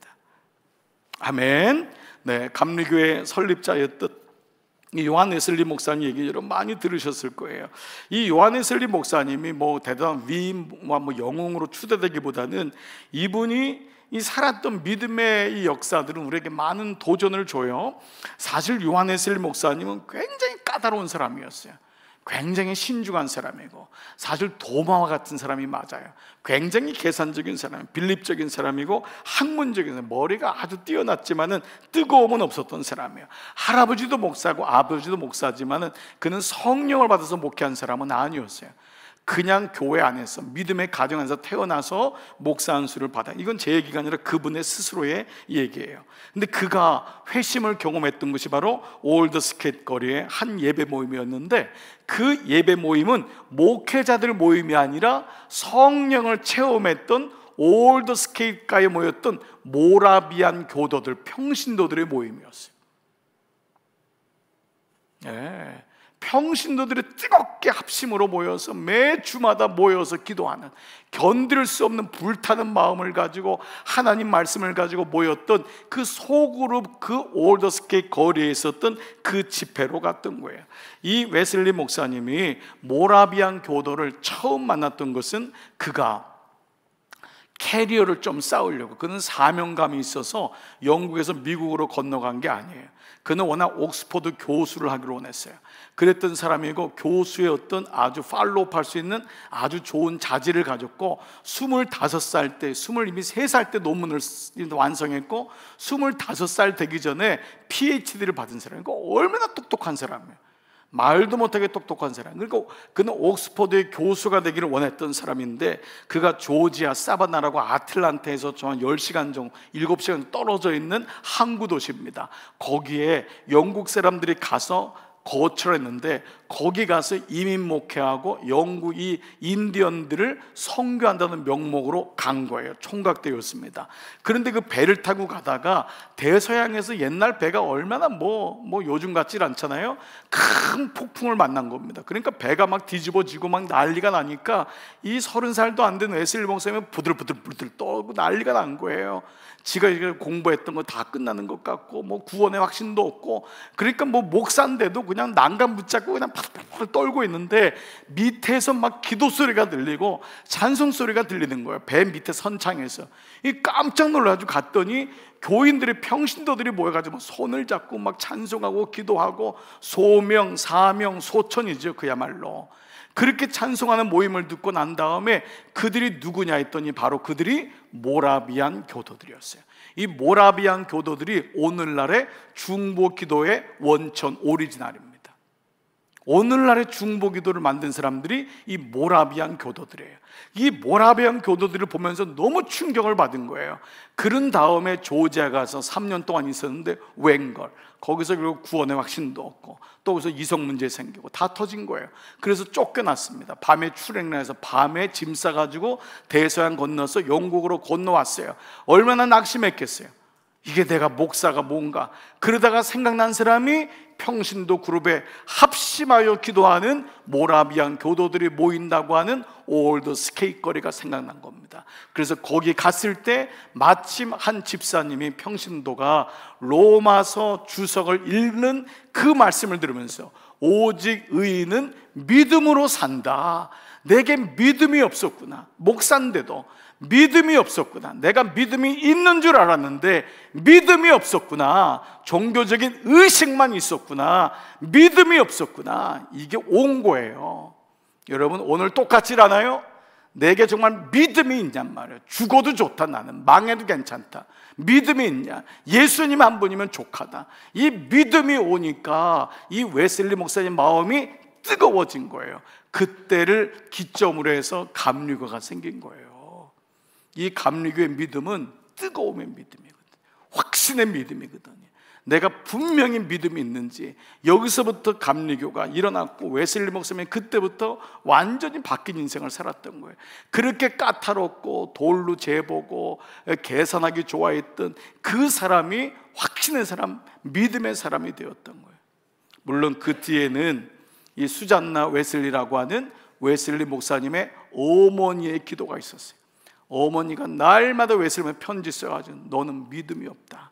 아멘. 네, 감리교회 설립자였던 이 요한 웨슬리 목사님 얘기 여러분 많이 들으셨을 거예요. 이 요한 웨슬리 목사님이 뭐 대단한 위인과 뭐 영웅으로 추대되기보다는 이분이 이 살았던 믿음의 이 역사들은 우리에게 많은 도전을 줘요. 사실 요한 웨슬리 목사님은 굉장히 까다로운 사람이었어요. 굉장히 신중한 사람이고, 사실 도마와 같은 사람이 맞아요. 굉장히 계산적인 사람, 빌립적인 사람이고 학문적인 사람, 머리가 아주 뛰어났지만은 뜨거움은 없었던 사람이에요. 할아버지도 목사고 아버지도 목사지만은 그는 성령을 받아서 목회한 사람은 아니었어요. 그냥 교회 안에서 믿음의 가정 안에서 태어나서 목사 안수를 받아. 이건 제 얘기가 아니라 그분의 스스로의 얘기예요. 근데 그가 회심을 경험했던 것이 바로 올드 스케이트 거리의 한 예배 모임이었는데, 그 예배 모임은 목회자들 모임이 아니라 성령을 체험했던 올드 스케이트가에 모였던 모라비안 교도들, 평신도들의 모임이었어요. 네. 평신도들이 뜨겁게 합심으로 모여서 매 주마다 모여서 기도하는, 견딜 수 없는 불타는 마음을 가지고 하나님 말씀을 가지고 모였던 그 소그룹, 그 올더스케이트 거리에 있었던 그 집회로 갔던 거예요. 이 웨슬리 목사님이 모라비안 교도를 처음 만났던 것은 그가 캐리어를 좀 쌓으려고, 그는 사명감이 있어서 영국에서 미국으로 건너간 게 아니에요. 그는 워낙 옥스퍼드 교수를 하기로 원했어요. 그랬던 사람이고 교수의 어떤 아주 팔로우할 수 있는 아주 좋은 자질을 가졌고, 스물다섯 살 때, 스물 이미 세 살 때 논문을 완성했고 스물다섯 살 되기 전에 피에이치디를 받은 사람이고, 얼마나 똑똑한 사람이에요. 말도 못하게 똑똑한 사람. 그러니까 그는 옥스퍼드의 교수가 되기를 원했던 사람인데, 그가 조지아 사바나라고 아틀란타에서 한 열 시간 정도, 일곱 시간 떨어져 있는 항구 도시입니다. 거기에 영국 사람들이 가서 거처를 했는데, 거기 가서 이민 목회하고 영국 이 인디언들을 선교한다는 명목으로 간 거예요. 총각대였습니다. 그런데 그 배를 타고 가다가 대서양에서 옛날 배가 얼마나 뭐, 뭐 요즘 같지 않잖아요. 큰 폭풍을 만난 겁니다. 그러니까 배가 막 뒤집어지고 막 난리가 나니까 이 서른 살도 안 된 웨슬리 목사님은 부들부들부들 떨고 난리가 난 거예요. 지가 공부했던 거 다 끝나는 것 같고 뭐 구원의 확신도 없고, 그러니까 뭐 목사인데도 그냥 난간 붙잡고 그냥 팍팍팍 떨고 있는데 밑에서 막 기도 소리가 들리고 찬송 소리가 들리는 거예요. 배 밑에 선창에서. 이 깜짝 놀라가지고 갔더니 교인들의 평신도들이 모여가지고 손을 잡고 막 찬송하고 기도하고 소명, 사명, 소천이죠. 그야말로 그렇게 찬송하는 모임을 듣고 난 다음에 그들이 누구냐 했더니 바로 그들이 모라비안 교도들이었어요. 이 모라비안 교도들이 오늘날의 중보 기도의 원천 오리지널입니다. 오늘날의 중보 기도를 만든 사람들이 이 모라비안 교도들이에요. 이 모라비안 교도들을 보면서 너무 충격을 받은 거예요. 그런 다음에 조지아 가서 삼 년 동안 있었는데 웬걸 거기서 결국 구원의 확신도 없고 또 거기서 이성 문제 생기고 다 터진 거예요. 그래서 쫓겨났습니다. 밤에 출행을 해서 밤에 짐 싸가지고 대서양 건너서 영국으로 건너왔어요. 얼마나 낙심했겠어요. 이게 내가 목사가 뭔가. 그러다가 생각난 사람이 평신도 그룹에 합심하여 기도하는 모라비안 교도들이 모인다고 하는 올드 스케이트 거리가 생각난 겁니다. 그래서 거기 갔을 때 마침 한 집사님이 평신도가 로마서 주석을 읽는 그 말씀을 들으면서 오직 의인은 믿음으로 산다. 내게 믿음이 없었구나. 목사인데도 믿음이 없었구나. 내가 믿음이 있는 줄 알았는데 믿음이 없었구나. 종교적인 의식만 있었구나. 믿음이 없었구나. 이게 온 거예요. 여러분 오늘 똑같지 않아요? 내게 정말 믿음이 있냔 말이에요. 죽어도 좋다. 나는 망해도 괜찮다. 믿음이 있냐? 예수님 한 분이면 족하다. 이 믿음이 오니까 이 웨슬리 목사님 마음이 뜨거워진 거예요. 그때를 기점으로 해서 감리교가 생긴 거예요. 이 감리교의 믿음은 뜨거움의 믿음이거든. 확신의 믿음이거든요. 내가 분명히 믿음이 있는지. 여기서부터 감리교가 일어났고 웨슬리 목사님이 그때부터 완전히 바뀐 인생을 살았던 거예요. 그렇게 까다롭고 돌로 재보고 계산하기 좋아했던 그 사람이 확신의 사람, 믿음의 사람이 되었던 거예요. 물론 그 뒤에는 이 수잔나 웨슬리라고 하는 웨슬리 목사님의 어머니의 기도가 있었어요. 어머니가 날마다 웨슬리한테 편지 써가지고 너는 믿음이 없다.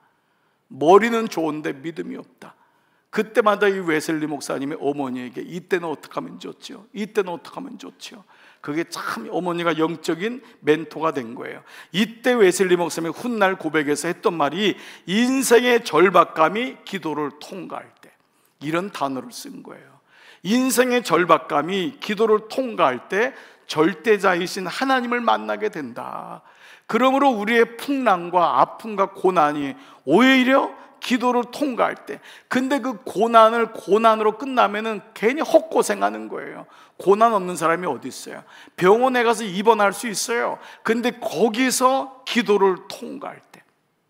머리는 좋은데 믿음이 없다. 그때마다 이 웨슬리 목사님의 어머니에게 이때는 어떻게 하면 좋지요? 이때는 어떻게 하면 좋지요? 그게 참 어머니가 영적인 멘토가 된 거예요. 이때 웨슬리 목사님의 훗날 고백에서 했던 말이 인생의 절박감이 기도를 통과할 때, 이런 단어를 쓴 거예요. 인생의 절박감이 기도를 통과할 때 절대자이신 하나님을 만나게 된다. 그러므로 우리의 풍랑과 아픔과 고난이 오히려 기도를 통과할 때, 근데 그 고난을 고난으로 끝나면은 괜히 헛고생하는 거예요. 고난 없는 사람이 어디 있어요? 병원에 가서 입원할 수 있어요. 근데 거기서 기도를 통과할 때,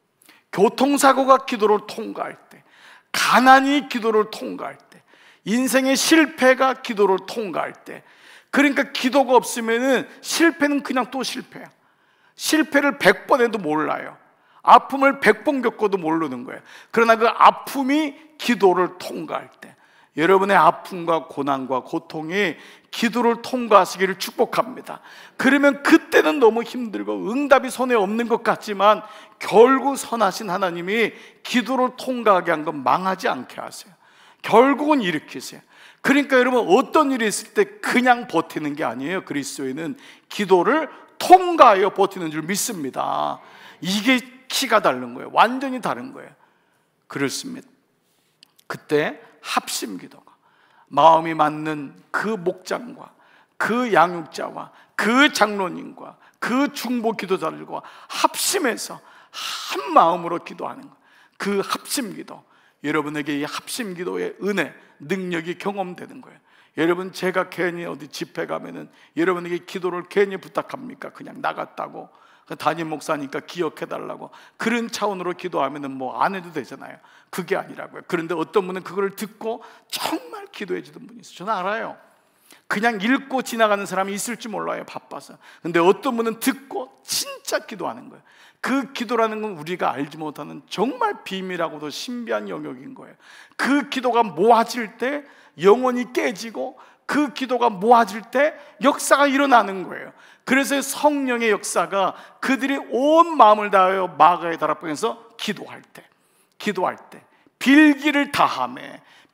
교통사고가 기도를 통과할 때, 가난이 기도를 통과할 때, 인생의 실패가 기도를 통과할 때, 그러니까 기도가 없으면은 실패는 그냥 또 실패야. 실패를 백 번 해도 몰라요. 아픔을 백 번 겪어도 모르는 거예요. 그러나 그 아픔이 기도를 통과할 때, 여러분의 아픔과 고난과 고통이 기도를 통과하시기를 축복합니다. 그러면 그때는 너무 힘들고 응답이 손에 없는 것 같지만 결국 선하신 하나님이 기도를 통과하게 한 건 망하지 않게 하세요. 결국은 일으키세요. 그러니까 여러분 어떤 일이 있을 때 그냥 버티는 게 아니에요. 그리스도인은 기도를 통과하여 버티는 줄 믿습니다. 이게 키가 다른 거예요. 완전히 다른 거예요. 그렇습니다. 그때 합심 기도가, 마음이 맞는 그 목장과 그 양육자와 그 장로님과 그 중보 기도자들과 합심해서 한 마음으로 기도하는 것, 그 합심 기도, 여러분에게 이 합심 기도의 은혜, 능력이 경험되는 거예요. 여러분, 제가 괜히 어디 집회 가면은 여러분에게 기도를 괜히 부탁합니까? 그냥 나갔다고, 담임 목사니까 기억해달라고, 그런 차원으로 기도하면은 뭐 안 해도 되잖아요. 그게 아니라고요. 그런데 어떤 분은 그걸 듣고 정말 기도해 주던 분이 있어요. 저는 알아요. 그냥 읽고 지나가는 사람이 있을지 몰라요, 바빠서. 근데 어떤 분은 듣고 진짜 기도하는 거예요. 그 기도라는 건 우리가 알지 못하는 정말 비밀하고도 신비한 영역인 거예요. 그 기도가 모아질 때 영혼이 깨지고, 그 기도가 모아질 때 역사가 일어나는 거예요. 그래서 성령의 역사가 그들이 온 마음을 다하여 마가의 다락방에서 기도할 때, 기도할 때 빌기를 다하며,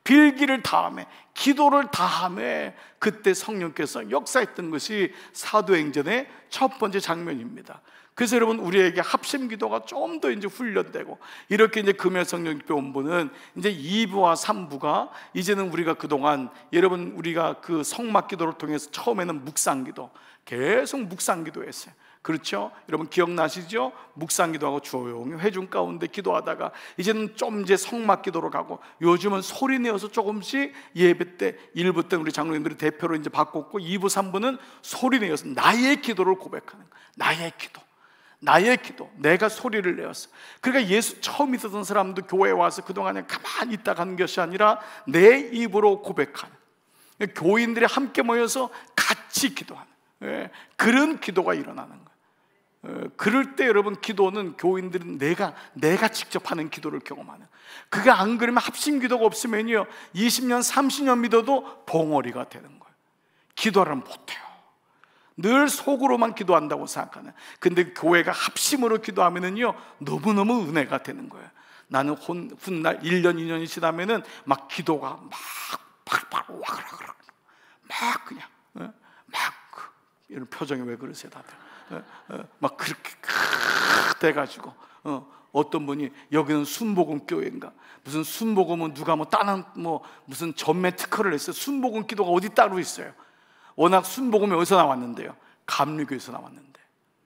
빌기를 다함에, 기도를 다함에 그때 성령께서 역사했던 것이 사도행전의 첫 번째 장면입니다. 그래서 여러분, 우리에게 합심 기도가 좀 더 이제 훈련되고, 이렇게 이제 금요 성령 본부는 이제 이 부와 삼 부가 이제는 우리가 그동안, 여러분 우리가 그 성막 기도를 통해서 처음에는 묵상 기도, 계속 묵상 기도했어요. 그렇죠? 여러분 기억나시죠? 묵상 기도하고 조용히 회중 가운데 기도하다가 이제는 좀 이제 성막 기도로 가고, 요즘은 소리 내어서 조금씩 예배 때 일 부 때 우리 장로님들이 대표로 이제 바꿨고, 이 부 삼 부는 소리 내어서 나의 기도를 고백하는 거예요. 나의 기도, 나의 기도, 내가 소리를 내었어. 그러니까 예수 처음 믿었던 사람도 교회에 와서 그동안에 가만히 있다 가는 것이 아니라 내 입으로 고백하는, 교인들이 함께 모여서 같이 기도하는, 예, 그런 기도가 일어나는 거예요. 예, 그럴 때 여러분, 기도는 교인들은 내가 내가 직접 하는 기도를 경험하는, 그게 안 그러면 합심 기도가 없으면요 이십 년 삼십 년 믿어도 벙어리가 되는 거예요. 기도를 못해요. 늘 속으로만 기도한다고 생각하는. 근데 교회가 합심으로 기도하면은요 너무너무 은혜가 되는 거예요. 나는 혼, 훗날 일 년 이 년이 지나면은 막 기도가 막 팔팔 와그라그라 막 그냥 어? 막 그, 이런 표정이 왜 그러세요 다들? 어? 어? 막 그렇게 돼가지고 어? 어떤 분이 여기는 순복음 교회인가, 무슨 순복음은 누가 뭐 다른 뭐 무슨 전매 특허를 했어요. 순복음 기도가 어디 따로 있어요? 워낙 순복음이 어디서 나왔는데요? 감리교에서 나왔는데.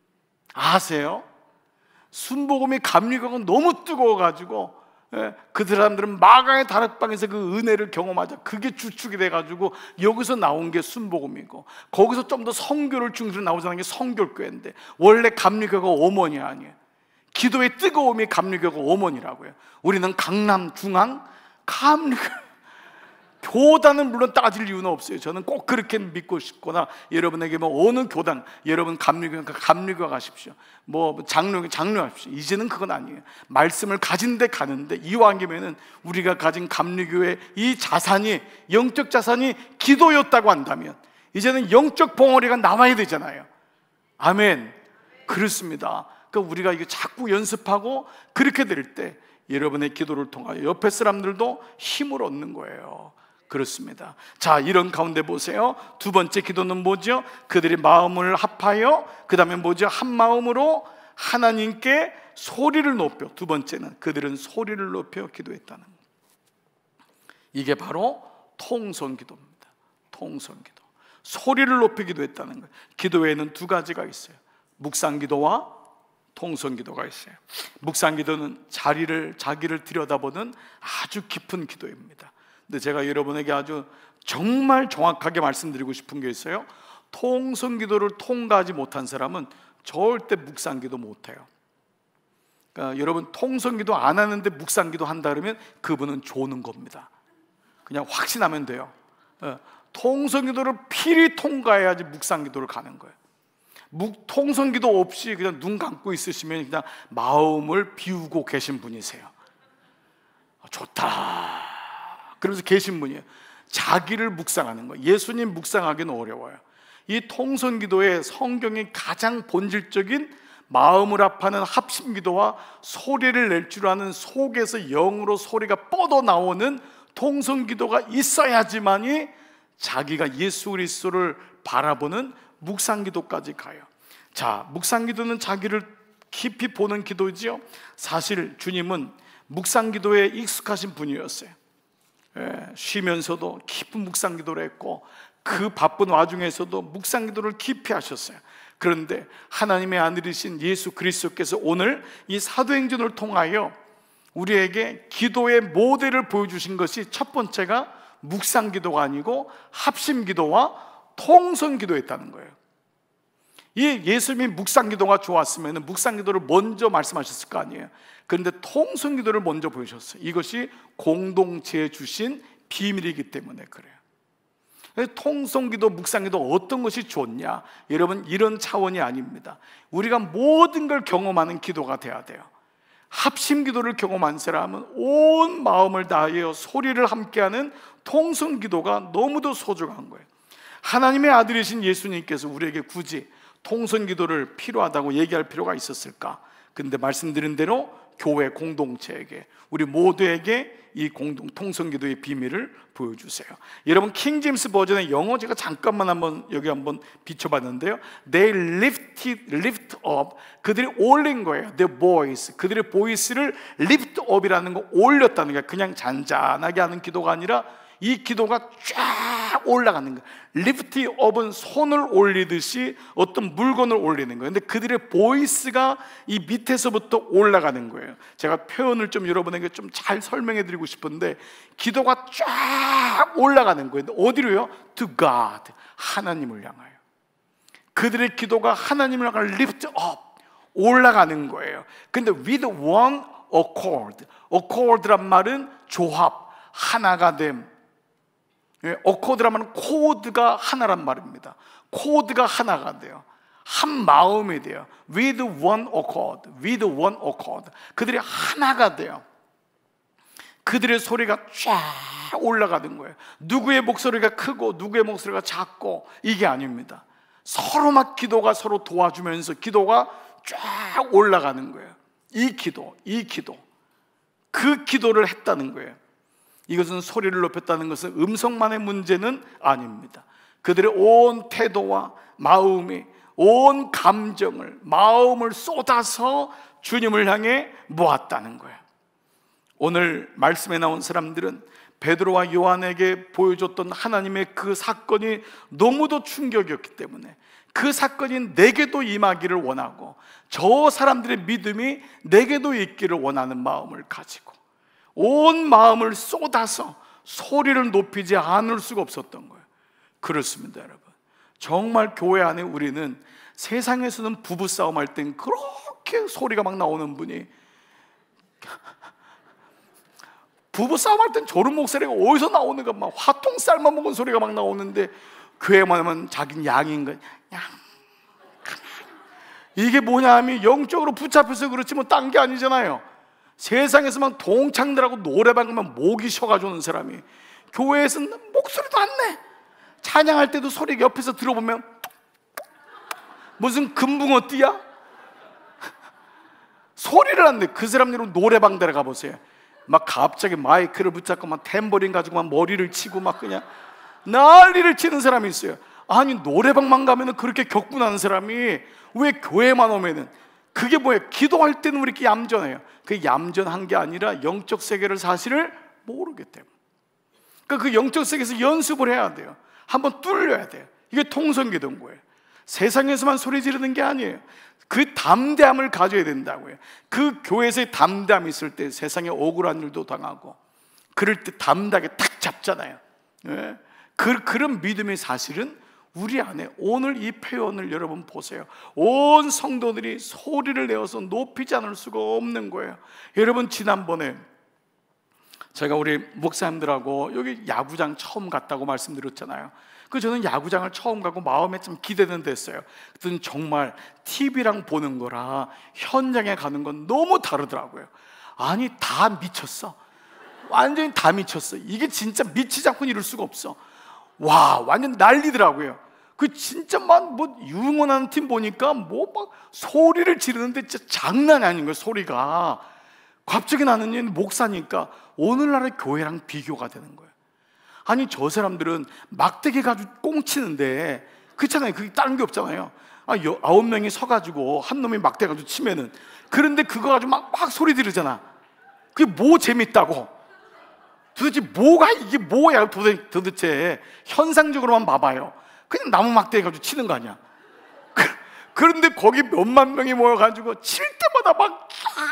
아세요? 순복음이 감리교가 너무 뜨거워가지고, 예, 그 사람들은 마강의 다락방에서 그 은혜를 경험하자 그게 주축이 돼가지고 여기서 나온 게 순복음이고, 거기서 좀 더 성교를 중심으로 나오자는 게 성결교회인데, 원래 감리교가 어머니 아니에요. 기도의 뜨거움이 감리교가 어머니라고요. 우리는 강남 중앙 감리교, 교단은 물론 따질 이유는 없어요. 저는 꼭 그렇게 믿고 싶거나, 여러분에게 뭐 어느 교단, 여러분 감리교니까 감리교 가십시오, 뭐 장로 장로하십시오, 이제는 그건 아니에요. 말씀을 가진 데 가는데, 이왕이면은 우리가 가진 감리교의 이 자산이, 영적 자산이 기도였다고 한다면 이제는 영적 벙어리가 나와야 되잖아요. 아멘. 그렇습니다. 그러니까 우리가 이거 자꾸 연습하고 그렇게 될 때 여러분의 기도를 통하여 옆에 사람들도 힘을 얻는 거예요. 그렇습니다. 자, 이런 가운데 보세요. 두 번째 기도는 뭐죠? 그들이 마음을 합하여, 그 다음에 뭐죠? 한 마음으로 하나님께 소리를 높여. 두 번째는 그들은 소리를 높여 기도했다는 것. 이게 바로 통성 기도입니다. 통성 기도. 소리를 높여 기도했다는 거예요. 기도에는 두 가지가 있어요. 묵상 기도와 통성 기도가 있어요. 묵상 기도는 자리를, 자기를 들여다보는 아주 깊은 기도입니다. 근데 제가 여러분에게 아주 정말 정확하게 말씀드리고 싶은 게 있어요. 통성 기도를 통과하지 못한 사람은 절대 묵상 기도 못해요. 그러니까 여러분, 통성 기도 안 하는데 묵상 기도 한다 그러면 그분은 조는 겁니다. 그냥 확신하면 돼요. 통성 기도를 필히 통과해야지 묵상 기도를 가는 거예요. 통성 기도 없이 그냥 눈 감고 있으시면 그냥 마음을 비우고 계신 분이세요. 좋다 그러면서 계신 분이에요. 자기를 묵상하는 거예요. 예수님 묵상하기는 어려워요. 이 통성 기도의 성경의 가장 본질적인 마음을 합하는 합심 기도와 소리를 낼 줄 아는 속에서 영으로 소리가 뻗어나오는 통성 기도가 있어야지만이 자기가 예수 그리스도를 바라보는 묵상 기도까지 가요. 자, 묵상 기도는 자기를 깊이 보는 기도지요. 사실 주님은 묵상 기도에 익숙하신 분이었어요. 예, 쉬면서도 깊은 묵상 기도를 했고, 그 바쁜 와중에서도 묵상 기도를 깊이 하셨어요. 그런데 하나님의 아들이신 예수 그리스도께서 오늘 이 사도행전을 통하여 우리에게 기도의 모델을 보여주신 것이, 첫 번째가 묵상 기도가 아니고 합심 기도와 통성 기도였다는 거예요. 이 예수님이 묵상 기도가 좋았으면 묵상 기도를 먼저 말씀하셨을 거 아니에요. 그런데 통성 기도를 먼저 보여주셨어요. 이것이 공동체에 주신 비밀이기 때문에 그래요. 통성 기도, 묵상 기도 어떤 것이 좋냐? 여러분, 이런 차원이 아닙니다. 우리가 모든 걸 경험하는 기도가 돼야 돼요. 합심 기도를 경험한 사람은 온 마음을 다하여 소리를 함께하는 통성 기도가 너무도 소중한 거예요. 하나님의 아들이신 예수님께서 우리에게 굳이 통성 기도를 필요하다고 얘기할 필요가 있었을까? 근데 말씀드린 대로 교회 공동체에게, 우리 모두에게 이 공동 통성기도의 비밀을 보여주세요. 여러분, 킹제임스 버전의 영어 제가 잠깐만 한번 여기 한번 비춰봤는데요. They lifted, lift up. 그들이 올린 거예요. Their voice. 그들의 보이스를 lift up이라는 거, 올렸다는 게 그냥 잔잔하게 하는 기도가 아니라 이 기도가 쫙 올라가는 거예요. lift up은 손을 올리듯이 어떤 물건을 올리는 거예요. 근데 그들의 보이스가 이 밑에서부터 올라가는 거예요. 제가 표현을 좀 여러분에게 좀 잘 설명해 드리고 싶은데, 기도가 쫙 올라가는 거예요. 어디로요? To God, 하나님을 향하여. 그들의 기도가 하나님을 향하여 lift up, 올라가는 거예요. 근데 with one accord, accord란 말은 조합, 하나가 됨. 어코드란 말은 코드가 하나란 말입니다. 코드가 하나가 돼요. 한 마음이 돼요. With one accord, with one accord. 그들이 하나가 돼요. 그들의 소리가 쫙 올라가는 거예요. 누구의 목소리가 크고 누구의 목소리가 작고 이게 아닙니다. 서로 막 기도가 서로 도와주면서 기도가 쫙 올라가는 거예요. 이 기도, 이 기도, 그 기도를 했다는 거예요. 이것은 소리를 높였다는 것은 음성만의 문제는 아닙니다. 그들의 온 태도와 마음이, 온 감정을, 마음을 쏟아서 주님을 향해 모았다는 거예요. 오늘 말씀에 나온 사람들은 베드로와 요한에게 보여줬던 하나님의 그 사건이 너무도 충격이었기 때문에 그 사건이 내게도 임하기를 원하고, 저 사람들의 믿음이 내게도 있기를 원하는 마음을 가지고 온 마음을 쏟아서 소리를 높이지 않을 수가 없었던 거예요. 그렇습니다, 여러분. 정말 교회 안에 우리는 세상에서는 부부싸움 할 땐 그렇게 소리가 막 나오는 분이, 부부싸움 할 땐 저런 목소리가 어디서 나오는가, 막 화통 삶아 먹은 소리가 막 나오는데, 교회만 하면 자기는 양인 거야. 양. 이게 뭐냐 하면 영적으로 붙잡혀서 그렇지 뭐 딴 게 아니잖아요. 세상에서만 동창들하고 노래방 가면 목이 쉬어가지고 오는 사람이 교회에서는 목소리도 안 내. 찬양할 때도 소리 옆에서 들어보면 무슨 금붕어 띠야? 소리를 안 내. 그 사람들은 노래방 데려가 보세요. 막 갑자기 마이크를 붙잡고 막 탬버린 가지고 막 머리를 치고 막 그냥 난리를 치는 사람이 있어요. 아니, 노래방만 가면은 그렇게 격분하는 사람이 왜 교회만 오면은, 그게 뭐예요? 기도할 때는 우리 이렇게 얌전해요. 그 얌전한 게 아니라 영적 세계를 사실을 모르기 때문에. 그러니까 그 영적 세계에서 연습을 해야 돼요. 한번 뚫려야 돼요. 이게 통성기도인 거예요. 세상에서만 소리 지르는 게 아니에요. 그 담대함을 가져야 된다고요. 그 교회에서의 담대함이 있을 때 세상에 억울한 일도 당하고 그럴 때 담대하게 탁 잡잖아요. 네? 그, 그런 믿음의 사실은 우리 안에, 오늘 이 표현을 여러분 보세요. 온 성도들이 소리를 내어서 높이지 않을 수가 없는 거예요. 여러분, 지난번에 제가 우리 목사님들하고 여기 야구장 처음 갔다고 말씀드렸잖아요. 그 저는 야구장을 처음 가고 마음에 좀 기대는 됐어요. 그랬더니 정말 티비랑 보는 거라 현장에 가는 건 너무 다르더라고요. 아니, 다 미쳤어. 완전히 다 미쳤어. 이게 진짜 미치지 않고 이럴 수가 없어. 와, 완전 난리더라고요. 그 진짜 막 뭐 응원하는 팀 보니까 뭐 막 소리를 지르는데 진짜 장난이 아닌 거예요. 소리가 갑자기 나는 목사니까 오늘날의 교회랑 비교가 되는 거예요. 아니, 저 사람들은 막대기 가지고 꽁치는데, 그렇잖아요. 그게 다른 게 없잖아요. 아, 여, 아홉 명이 서가지고 한 놈이 막대 가지고 치면은, 그런데 그거 가지고 막, 막 소리 지르잖아. 그게 뭐 재밌다고? 도대체 뭐가, 이게 뭐야? 도대체, 도대체 현상적으로만 봐봐요. 그냥 나무 막대기 가지고 치는 거 아니야. 그, 그런데 거기 몇만 명이 모여가지고 칠 때마다 막,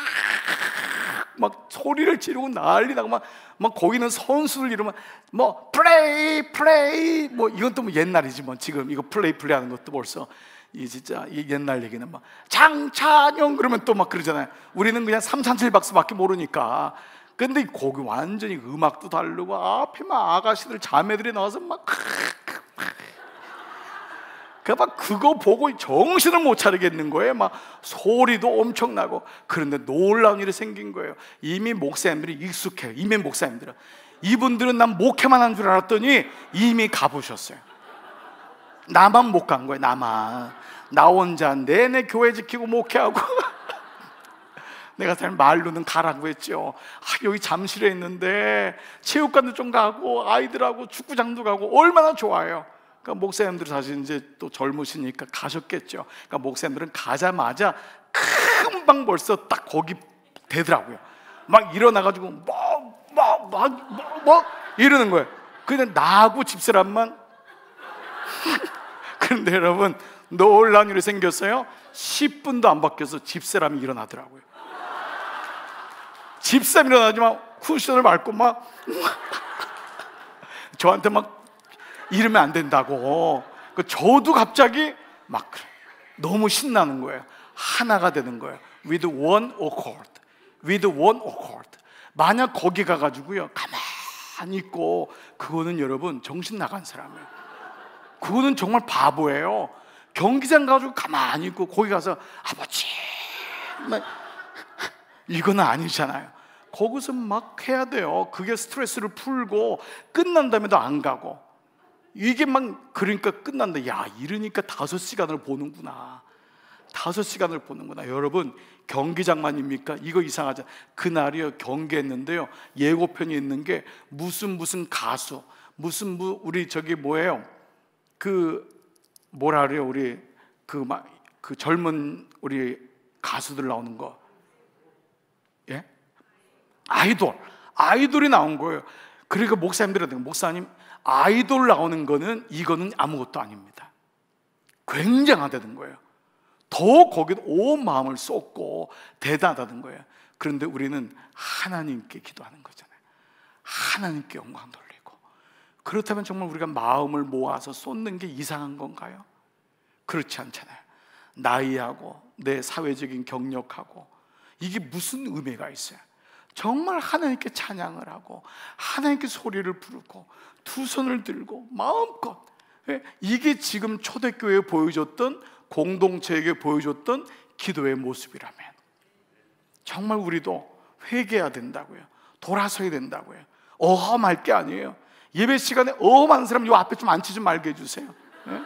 막 소리를 지르고 난리 나고 막, 막 거기는 선수들 이러면 뭐 플레이 플레이 뭐 이건 또 뭐 옛날이지 뭐. 지금 이거 플레이 플레이 하는 것도 벌써 이 진짜 이 옛날 얘기는 막 장찬영 그러면 또 막 그러잖아요. 우리는 그냥 삼삼칠 박수밖에 모르니까. 근데 거기 완전히 음악도 다르고 앞에 막 아가씨들 자매들이 나와서 막 그 막 그거 보고 정신을 못 차리겠는 거예요. 막 소리도 엄청나고. 그런데 놀라운 일이 생긴 거예요. 이미 목사님들이 익숙해요. 이미 목사님들은 이분들은 난 목회만 한 줄 알았더니 이미 가보셨어요. 나만 못 간 거예요. 나만. 나 혼자 내내 교회 지키고 목회하고 내가 사실 말로는 가라고 했죠. 아, 여기 잠실에 있는데 체육관도 좀 가고 아이들하고 축구장도 가고 얼마나 좋아요. 그러니까 목사님들 사실 이제 또 젊으시니까 가셨겠죠. 그러니까 목사님들은 가자마자 금방 벌써 딱 거기 되더라고요. 막 일어나가지고 뭐뭐뭐뭐 뭐 이러는 거예요. 그냥 나하고 집사람만. 그런데 여러분 놀라운 일이 생겼어요. 십 분도 안 바뀌어서 집사람이 일어나더라고요. 집사람이 일어나지만 쿠션을 밟고 막 저한테 막 이러면 안 된다고. 저도 갑자기 막 그래. 너무 신나는 거예요. 하나가 되는 거예요. With one accord. With one accord. 만약 거기 가가지고요 가만히 있고, 그거는 여러분 정신 나간 사람이에요. 그거는 정말 바보예요. 경기장 가지고 가만히 있고 거기 가서 아버지 막 이거는 아니잖아요. 거기서 막 해야 돼요. 그게 스트레스를 풀고 끝난 다음에도 안 가고, 이게 막 그러니까 끝난다. 야, 이러니까 다섯 시간을 보는구나. 다섯 시간을 보는구나. 여러분 경기장만입니까? 이거 이상하죠. 그날이요 경기했는데요 예고편이 있는 게 무슨 무슨 가수, 무슨 무 우리 저기 뭐예요? 그 뭐라 그래요? 우리 그 막 그 젊은 우리 가수들 나오는 거, 예? 아이돌, 아이돌이 나온 거예요. 그러니까 목사님들한테, 목사님 아이돌 나오는 거는 이거는 아무것도 아닙니다. 굉장하다는 거예요. 더 거기에 온 마음을 쏟고 대단하다는 거예요. 그런데 우리는 하나님께 기도하는 거잖아요. 하나님께 영광 돌리고. 그렇다면 정말 우리가 마음을 모아서 쏟는 게 이상한 건가요? 그렇지 않잖아요. 나이하고 내 사회적인 경력하고 이게 무슨 의미가 있어요? 정말 하나님께 찬양을 하고 하나님께 소리를 부르고 두 손을 들고 마음껏, 이게 지금 초대교회에 보여줬던, 공동체에게 보여줬던 기도의 모습이라면 정말 우리도 회개해야 된다고요. 돌아서야 된다고요. 어험할 게 아니에요. 예배 시간에 어험한 사람 요 앞에 좀 앉지 좀 말게 해주세요. 네?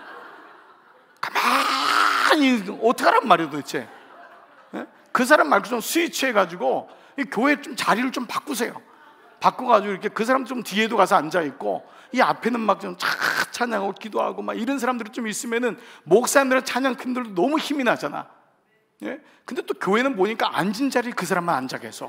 가만히 어떡하란 말이에요 도대체. 네? 그 사람 말고 좀 스위치해가지고 교회 좀 자리를 좀 바꾸세요. 바꿔가지고 이렇게 그 사람 좀 뒤에도 가서 앉아있고, 이 앞에는 막 좀 찬양하고 기도하고 막 이런 사람들이 좀 있으면은 목사님들의 찬양 팀들도 너무 힘이 나잖아. 예? 근데 또 교회는 보니까 앉은 자리에 그 사람만 앉아 계속.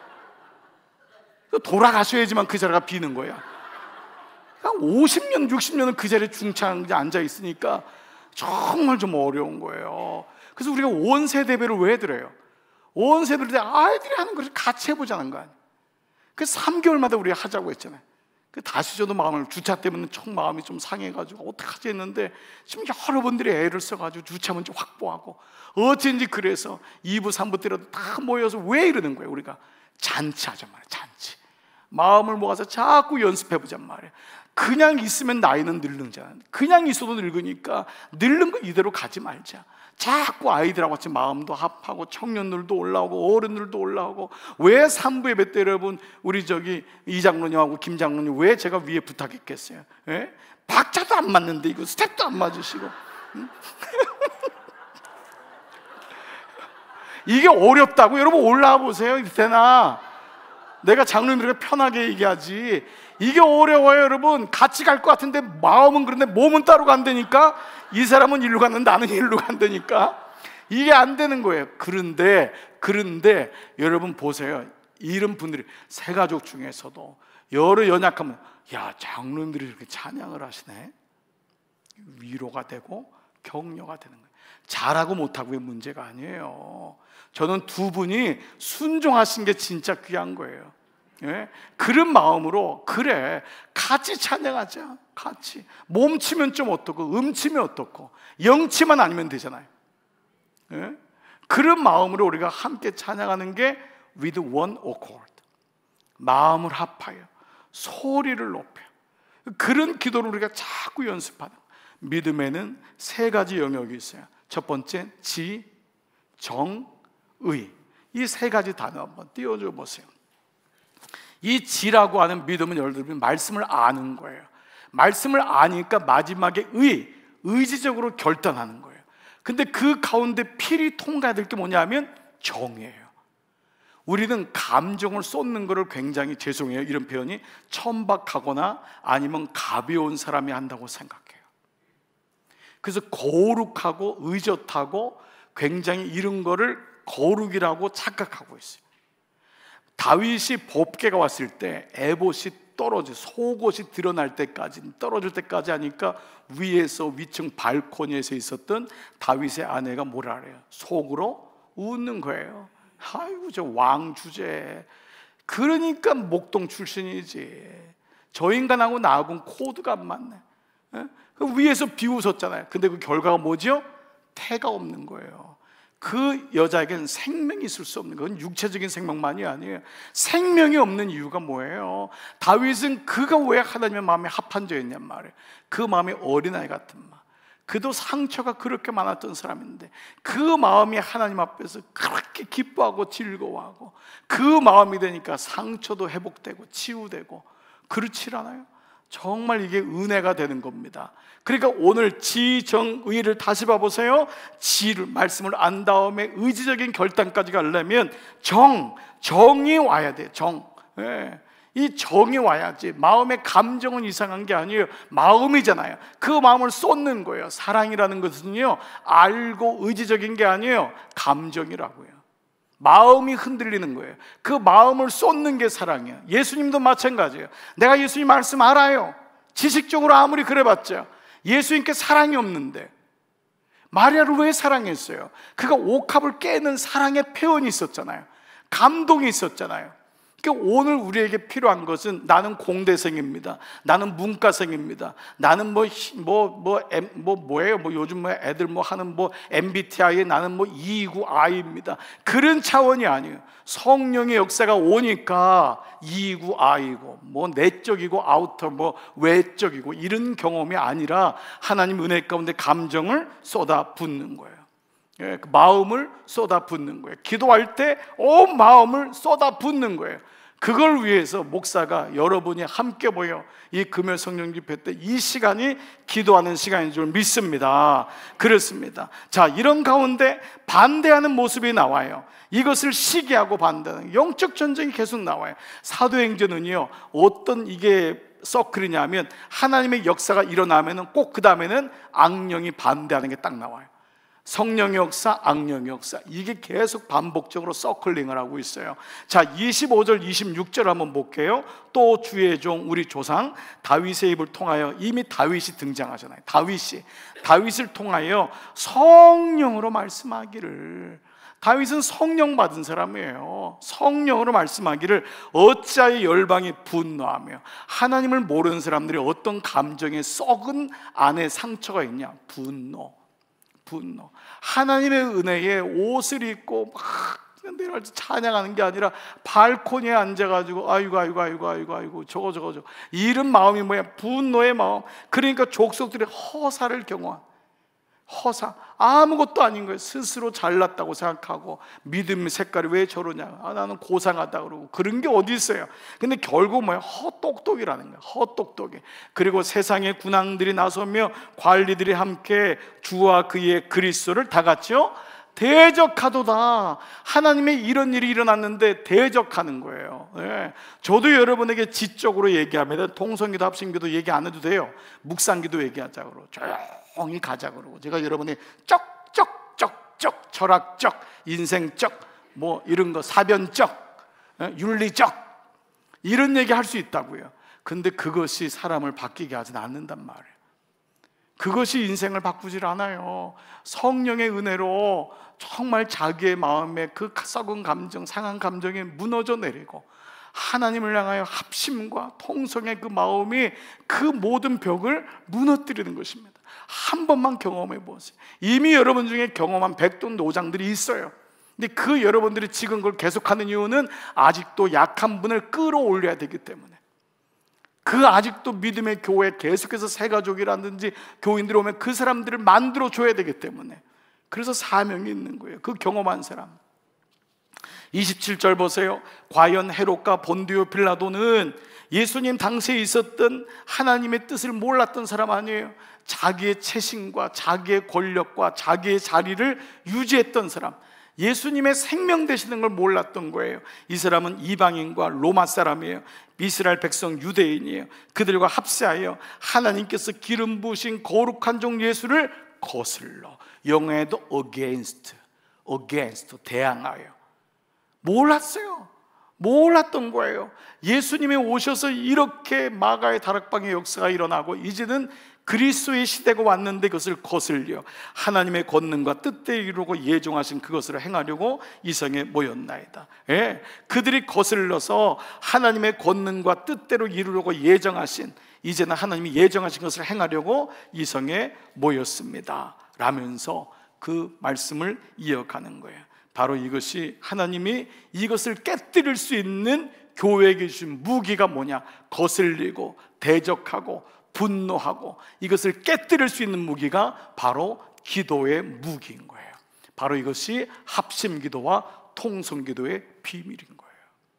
돌아가셔야지만 그 자리가 비는 거야. 오십 년, 육십 년은 그 자리에 중창 앉아 있으니까 정말 좀 어려운 거예요. 그래서 우리가 원세 대배를 왜 드려요? 원세 대배 아이들이 하는 것을 같이 해보자는 거 아니에요. 그래서 삼 개월마다 우리가 하자고 했잖아요. 다시 저도 마음을, 주차 때문에 총 마음이 좀 상해가지고 어떡하지 했는데 지금 여러분들이 애를 써가지고 주차 문제 확보하고 어쩐지 그래서 이 부 삼 부 때라도 다 모여서 왜 이러는 거예요? 우리가 잔치하잔 말이에요. 잔치. 마음을 모아서 자꾸 연습해보잔 말이에요. 그냥 있으면 나이는 늙는잖아요. 그냥 있어도 늙으니까 늙는 거 이대로 가지 말자. 자꾸 아이들하고 같이 마음도 합하고 청년들도 올라오고 어른들도 올라오고. 왜 삼 부 예배 때 여러분 우리 저기 이 장로님하고 김 장로님 왜 제가 위에 부탁했겠어요? 예? 박자도 안 맞는데 이거 스텝도 안 맞으시고. 응? 이게 어렵다고. 여러분 올라와 보세요. 이때나 내가 장로님들에게 편하게 얘기하지. 이게 어려워요 여러분. 같이 갈 것 같은데 마음은 그런데 몸은 따로 간다니까. 이 사람은 일로 갔는데 나는 일로 간다니까. 이게 안 되는 거예요. 그런데 그런데 여러분 보세요. 이런 분들이 새가족 중에서도 여러 연약하면, 야 장로님들이 이렇게 찬양을 하시네. 위로가 되고 격려가 되는 거예요. 잘하고 못하고의 문제가 아니에요. 저는 두 분이 순종하신 게 진짜 귀한 거예요. 예? 그런 마음으로 그래 같이 찬양하자. 같이 몸치면 좀 어떻고 음치면 어떻고 영치만 아니면 되잖아요. 예? 그런 마음으로 우리가 함께 찬양하는 게 with one accord, 마음을 합하여 소리를 높여. 그런 기도를 우리가 자꾸 연습하는. 믿음에는 세 가지 영역이 있어요. 첫 번째 지, 정, 의. 이 세 가지 단어 한번 띄워줘 보세요. 이 지라고 하는 믿음은 여러분 말씀을 아는 거예요. 말씀을 아니까 마지막에 의, 의지적으로 결단하는 거예요. 근데 그 가운데 필히 통과해야 될 게 뭐냐면 정이에요. 우리는 감정을 쏟는 것을 굉장히, 죄송해요 이런 표현이, 천박하거나 아니면 가벼운 사람이 한다고 생각해요. 그래서 거룩하고 의젓하고 굉장히 이런 거를 거룩이라고 착각하고 있어요. 다윗이 법궤가 왔을 때 에봇이 떨어져, 속옷이 드러날 때까지, 떨어질 때까지 하니까 위에서, 위층 발코니에서 있었던 다윗의 아내가 뭐라 그래요? 속으로 웃는 거예요. 아이고 저 왕 주제, 그러니까 목동 출신이지, 저 인간하고 나하고는 코드가 안 맞네. 에? 그 위에서 비웃었잖아요. 근데 그 결과가 뭐죠? 태가 없는 거예요. 그 여자에게는 생명이 있을 수 없는, 건 육체적인 생명만이 아니에요. 생명이 없는 이유가 뭐예요? 다윗은 그가 왜 하나님의 마음에 합한 자였냔 말이에요. 그 마음이 어린아이 같은 마음, 그도 상처가 그렇게 많았던 사람인데 그 마음이 하나님 앞에서 그렇게 기뻐하고 즐거워하고, 그 마음이 되니까 상처도 회복되고 치유되고, 그렇지 않아요? 정말 이게 은혜가 되는 겁니다. 그러니까 오늘 지정의를 다시 봐보세요. 지를, 말씀을 안 다음에 의지적인 결단까지 가려면 정, 정이 와야 돼요. 정. 예. 이 정이 와야지. 마음의 감정은 이상한 게 아니에요. 마음이잖아요. 그 마음을 쏟는 거예요. 사랑이라는 것은요, 알고 의지적인 게 아니에요. 감정이라고요. 마음이 흔들리는 거예요. 그 마음을 쏟는 게 사랑이에요. 예수님도 마찬가지예요. 내가 예수님 말씀 알아요. 지식적으로 아무리 그래봤자 예수님께 사랑이 없는데 마리아를 왜 사랑했어요? 그가 옥합을 깨는 사랑의 표현이 있었잖아요. 감동이 있었잖아요. 그러니까 오늘 우리에게 필요한 것은, 나는 공대생입니다, 나는 문과생입니다, 나는 뭐 뭐 뭐 뭐 뭐예요? 뭐 요즘 뭐 애들 뭐 하는 뭐 엠비티아이에 나는 뭐 이이구 아이입니다. 그런 차원이 아니에요. 성령의 역사가 오니까 이이구 아이고, 뭐 내적이고 아우터 뭐 외적이고 이런 경험이 아니라 하나님 은혜 가운데 감정을 쏟아 붓는 거예요. 예, 그 마음을 쏟아 붓는 거예요. 기도할 때 온 마음을 쏟아 붓는 거예요. 그걸 위해서 목사가 여러분이 함께 모여 이 금요 성령 집회 때 이 시간이 기도하는 시간인 줄 믿습니다. 그렇습니다. 자, 이런 가운데 반대하는 모습이 나와요. 이것을 시기하고 반대하는 영적 전쟁이 계속 나와요. 사도행전은요, 어떤 이게 서클이냐면 하나님의 역사가 일어나면은 꼭 그 다음에는 악령이 반대하는 게 딱 나와요. 성령의 역사, 악령의 역사, 이게 계속 반복적으로 서클링을 하고 있어요. 자, 이십오 절 이십육 절 한번 볼게요. 또 주의 종 우리 조상 다윗의 입을 통하여, 이미 다윗이 등장하잖아요. 다윗이 다윗을 통하여 성령으로 말씀하기를, 다윗은 성령 받은 사람이에요. 성령으로 말씀하기를, 어찌하여 열방이 분노하며. 하나님을 모르는 사람들이 어떤 감정에 썩은 안에 상처가 있냐? 분노. 분노. 하나님의 은혜에 옷을 입고 막 내가 찬양하는 게 아니라 발코니에 앉아가지고 아이고 아이고 아이고 아이고 아이고 저거 저거 저거, 이런 마음이 뭐야? 분노의 마음. 그러니까 족속들이 허사를 경험한, 허사, 아무것도 아닌 거예요. 스스로 잘났다고 생각하고, 믿음의 색깔이 왜 저러냐, 아, 나는 고상하다 그러고, 그런 게 어디 있어요. 근데 결국 뭐야? 헛똑똑이라는 거예요. 헛똑똑이. 그리고 세상의 군왕들이 나서며 관리들이 함께 주와 그의 그리스도를 다 같이요 대적하도다. 하나님의 이런 일이 일어났는데 대적하는 거예요. 네. 저도 여러분에게 지적으로 얘기합니다. 통성기도 합심기도 얘기 안 해도 돼요. 묵상기도 얘기하자 그러고, 조용히 가자 그러고, 제가 여러분이 쩍쩍쩍쩍 철학적, 인생적, 뭐 이런 거, 사변적, 윤리적, 이런 얘기 할 수 있다고요. 근데 그것이 사람을 바뀌게 하진 않는단 말이에요. 그것이 인생을 바꾸질 않아요. 성령의 은혜로 정말 자기의 마음에 그 썩은 감정, 상한 감정이 무너져 내리고, 하나님을 향하여 합심과 통성의 그 마음이 그 모든 벽을 무너뜨리는 것입니다. 한 번만 경험해 보세요. 이미 여러분 중에 경험한 백돈 노장들이 있어요. 근데 그 여러분들이 지금 그걸 계속하는 이유는 아직도 약한 분을 끌어올려야 되기 때문에, 그 아직도 믿음의 교회 계속해서 새가족이라든지 교인들이 오면 그 사람들을 만들어줘야 되기 때문에, 그래서 사명이 있는 거예요. 그 경험한 사람. 이십칠 절 보세요. 과연 헤롯과 본디오 빌라도는 예수님 당시에 있었던 하나님의 뜻을 몰랐던 사람 아니에요. 자기의 체신과 자기의 권력과 자기의 자리를 유지했던 사람. 예수님의 생명 되시는 걸 몰랐던 거예요. 이 사람은 이방인과 로마 사람이에요. 이스라엘 백성 유대인이에요. 그들과 합세하여 하나님께서 기름 부으신 거룩한 종 예수를 거슬러, 영어에도 against, against, 대항하여. 몰랐어요. 몰랐던 거예요. 예수님이 오셔서 이렇게 마가의 다락방의 역사가 일어나고 이제는 그리스도의 시대가 왔는데 그것을 거슬려 하나님의 권능과 뜻대로 이루고 예정하신 그것을 행하려고 이 성에 모였나이다. 예, 그들이 거슬러서 하나님의 권능과 뜻대로 이루려고 예정하신, 이제는 하나님이 예정하신 것을 행하려고 이 성에 모였습니다 라면서 그 말씀을 이어가는 거예요. 바로 이것이 하나님이 이것을 깨뜨릴 수 있는 교회에게 주신 무기가 뭐냐? 거슬리고 대적하고 분노하고 이것을 깨뜨릴 수 있는 무기가 바로 기도의 무기인 거예요. 바로 이것이 합심기도와 통성기도의 비밀인 거예요.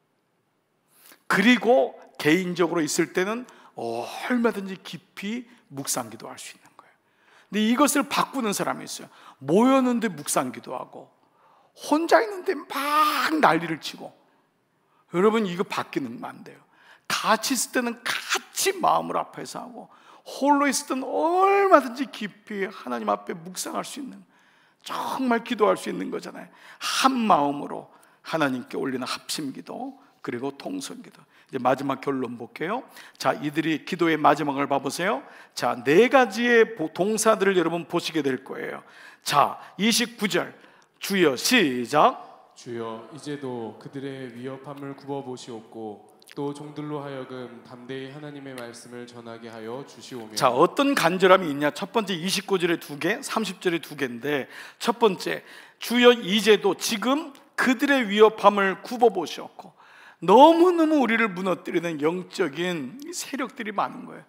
그리고 개인적으로 있을 때는 얼마든지 깊이 묵상기도할 수 있는 거예요. 근데 이것을 바꾸는 사람이 있어요. 모였는데 묵상기도하고 혼자 있는데 막 난리를 치고. 여러분, 이거 바뀌는 안 돼요. 같이 있을 때는 같이 마음을 앞에서 하고, 홀로 있을 때는 얼마든지 깊이 하나님 앞에 묵상할 수 있는, 정말 기도할 수 있는 거잖아요. 한 마음으로 하나님께 올리는 합심기도, 그리고 통성기도. 이제 마지막 결론 볼게요. 자, 이들이 기도의 마지막을 봐보세요. 자, 네 가지의 동사들을 여러분 보시게 될 거예요. 자, 이십구 절 주여, 시작. 주여, 이제도 그들의 위협함을 굽어보시옵고 또 종들로 하여금 담대히 하나님의 말씀을 전하게 하여 주시오며. 자, 어떤 간절함이 있냐? 첫 번째 이십구 절에 두 개, 삼십 절에 두 개인데, 첫 번째, 주여 이제도, 지금 그들의 위협함을 굽어보시옵고. 너무너무 우리를 무너뜨리는 영적인 세력들이 많은 거예요.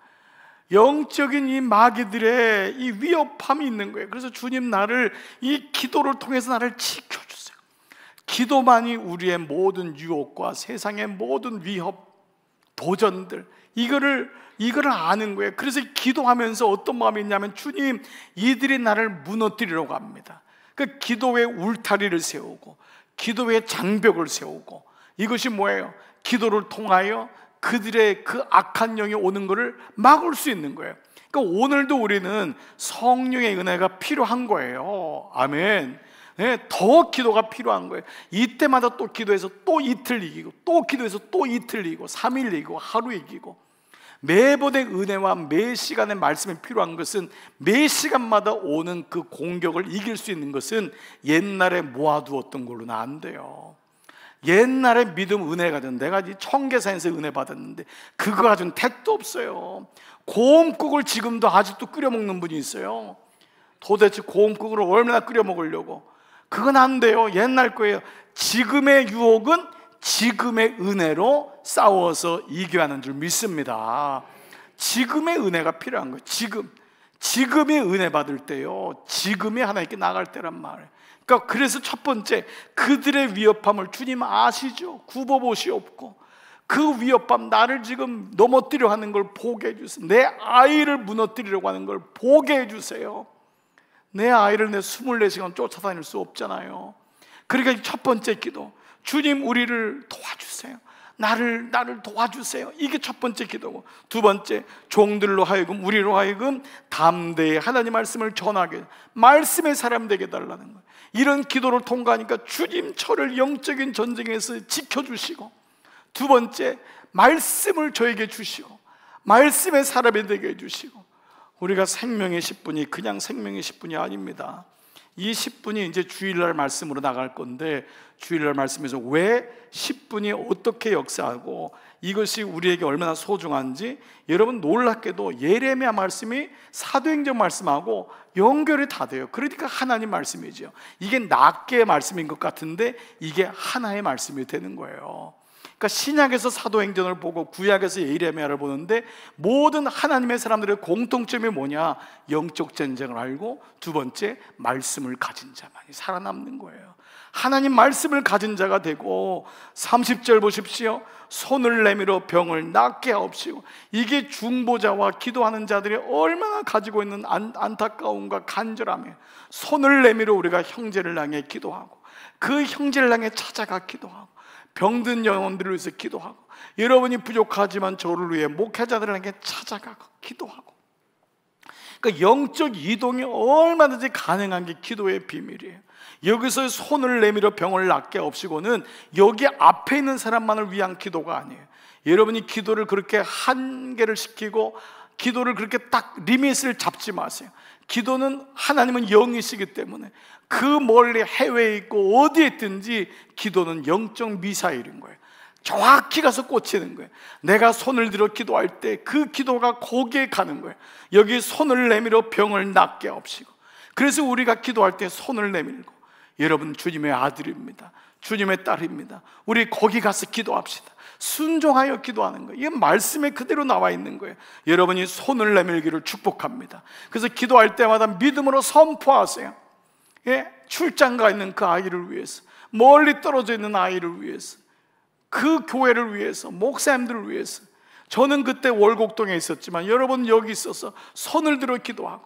영적인 이 마귀들의 이 위협함이 있는 거예요. 그래서 주님, 나를 이 기도를 통해서 나를 지켜주세요. 기도만이 우리의 모든 유혹과 세상의 모든 위협, 도전들, 이거를 이거를 아는 거예요. 그래서 기도하면서 어떤 마음이 있냐면, 주님, 이들이 나를 무너뜨리려고 합니다. 그 기도의 울타리를 세우고 기도의 장벽을 세우고, 이것이 뭐예요? 기도를 통하여 그들의 그 악한 영이 오는 것을 막을 수 있는 거예요. 그러니까 오늘도 우리는 성령의 은혜가 필요한 거예요. 아멘. 네, 더 기도가 필요한 거예요. 이때마다 또 기도해서 또 이틀 이기고, 또 기도해서 또 이틀 이기고, 삼 일 이기고, 하루 이기고. 매번의 은혜와 매 시간의 말씀이 필요한 것은, 매 시간마다 오는 그 공격을 이길 수 있는 것은 옛날에 모아두었던 걸로는 안 돼요. 옛날에 믿음 은혜 가진, 내가 이 청계산에서 은혜 받았는데 그거 가지고는 택도 없어요. 고음국을 지금도 아직도 끓여 먹는 분이 있어요. 도대체 고음국을 얼마나 끓여 먹으려고? 그건 안 돼요. 옛날 거예요. 지금의 유혹은 지금의 은혜로 싸워서 이겨야 하는 줄 믿습니다. 지금의 은혜가 필요한 거예요. 지금 지금의 은혜 받을 때요, 지금이 하나님께 나갈 때란 말이에요. 그러니까 그래서 첫 번째, 그들의 위협함을 주님 아시죠? 굽어보시옵고, 그 위협함, 나를 지금 넘어뜨려 하는 걸 보게 해주세요. 내 아이를 무너뜨리려고 하는 걸 보게 해주세요. 내 아이를 내 이십사 시간 쫓아다닐 수 없잖아요. 그러니까 첫 번째 기도, 주님, 우리를 도와주세요. 나를 나를 도와주세요. 이게 첫 번째 기도고, 두 번째, 종들로 하여금, 우리로 하여금 담대히 하나님 말씀을 전하게, 말씀의 사람 되게 달라는 거예요. 이런 기도를 통과하니까 주님, 저를 영적인 전쟁에서 지켜주시고, 두 번째, 말씀을 저에게 주시고 말씀의 사람이 되게 해주시고. 우리가 생명의 십 분이 그냥 생명의 십 분이 아닙니다. 이 십 분이 이제 주일날 말씀으로 나갈 건데, 주일날 말씀에서 왜 십 분이 어떻게 역사하고 이것이 우리에게 얼마나 소중한지, 여러분 놀랍게도 예레미야 말씀이 사도행전 말씀하고 연결이 다 돼요. 그러니까 하나님 말씀이죠. 이게 낱개의 말씀인 것 같은데 이게 하나의 말씀이 되는 거예요. 그러니까 신약에서 사도행전을 보고 구약에서 예레미야를 보는데, 모든 하나님의 사람들의 공통점이 뭐냐? 영적 전쟁을 알고, 두 번째, 말씀을 가진 자만이 살아남는 거예요. 하나님 말씀을 가진 자가 되고, 삼십 절 보십시오. 손을 내밀어 병을 낫게 하옵시고. 이게 중보자와 기도하는 자들이 얼마나 가지고 있는 안, 안타까움과 간절함이에요. 손을 내밀어 우리가 형제를 향해 기도하고, 그 형제를 향해 찾아가 기도하고, 병든 영혼들을 위해서 기도하고, 여러분이 부족하지만 저를 위해 목회자들을 향해 찾아가고 기도하고. 그러니까 영적 이동이 얼마든지 가능한 게 기도의 비밀이에요. 여기서 손을 내밀어 병을 낫게 없이고는 여기 앞에 있는 사람만을 위한 기도가 아니에요. 여러분이 기도를 그렇게 한계를 시키고 기도를 그렇게 딱 리밋을 잡지 마세요. 기도는 하나님은 영이시기 때문에 그 멀리 해외에 있고 어디에 있든지 기도는 영적 미사일인 거예요. 정확히 가서 꽂히는 거예요. 내가 손을 들어 기도할 때 그 기도가 거기에 가는 거예요. 여기 손을 내밀어 병을 낫게 없이고. 그래서 우리가 기도할 때 손을 내밀고, 여러분 주님의 아들입니다, 주님의 딸입니다, 우리 거기 가서 기도합시다. 순종하여 기도하는 거예요. 이게 말씀에 그대로 나와 있는 거예요. 여러분이 손을 내밀기를 축복합니다. 그래서 기도할 때마다 믿음으로 선포하세요. 예? 출장 가 있는 그 아이를 위해서, 멀리 떨어져 있는 아이를 위해서, 그 교회를 위해서, 목사님들을 위해서. 저는 그때 월곡동에 있었지만 여러분 여기 있어서 손을 들어 기도하고,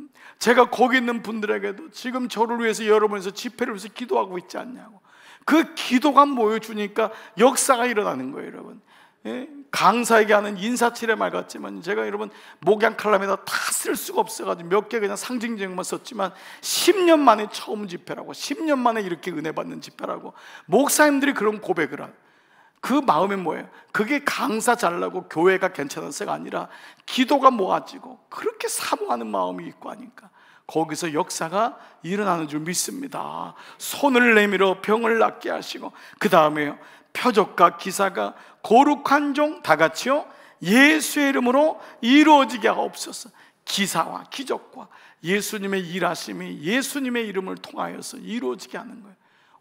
제가 거기 있는 분들에게도 지금 저를 위해서 여러분에서 집회를 위해서 기도하고 있지 않냐고. 그 기도가 모여주니까 역사가 일어나는 거예요, 여러분. 예? 강사에게 하는 인사치레 말 같지만 제가 여러분 목양 칼럼에다 다 쓸 수가 없어가지고 몇 개 그냥 상징적인만 썼지만 십 년 만에 처음 집회라고, 십 년 만에 이렇게 은혜 받는 집회라고 목사님들이 그런 고백을 한 그 마음이 뭐예요? 그게 강사 잘나고 교회가 괜찮아서가 아니라 기도가 모아지고 그렇게 사모하는 마음이 있고 하니까 거기서 역사가 일어나는 줄 믿습니다. 손을 내밀어 병을 낫게 하시고, 그 다음에요, 표적과 기사가 거룩한 종 다 같이요 예수의 이름으로 이루어지게 하옵소서. 기사와 기적과 예수님의 일하심이 예수님의 이름을 통하여서 이루어지게 하는 거예요.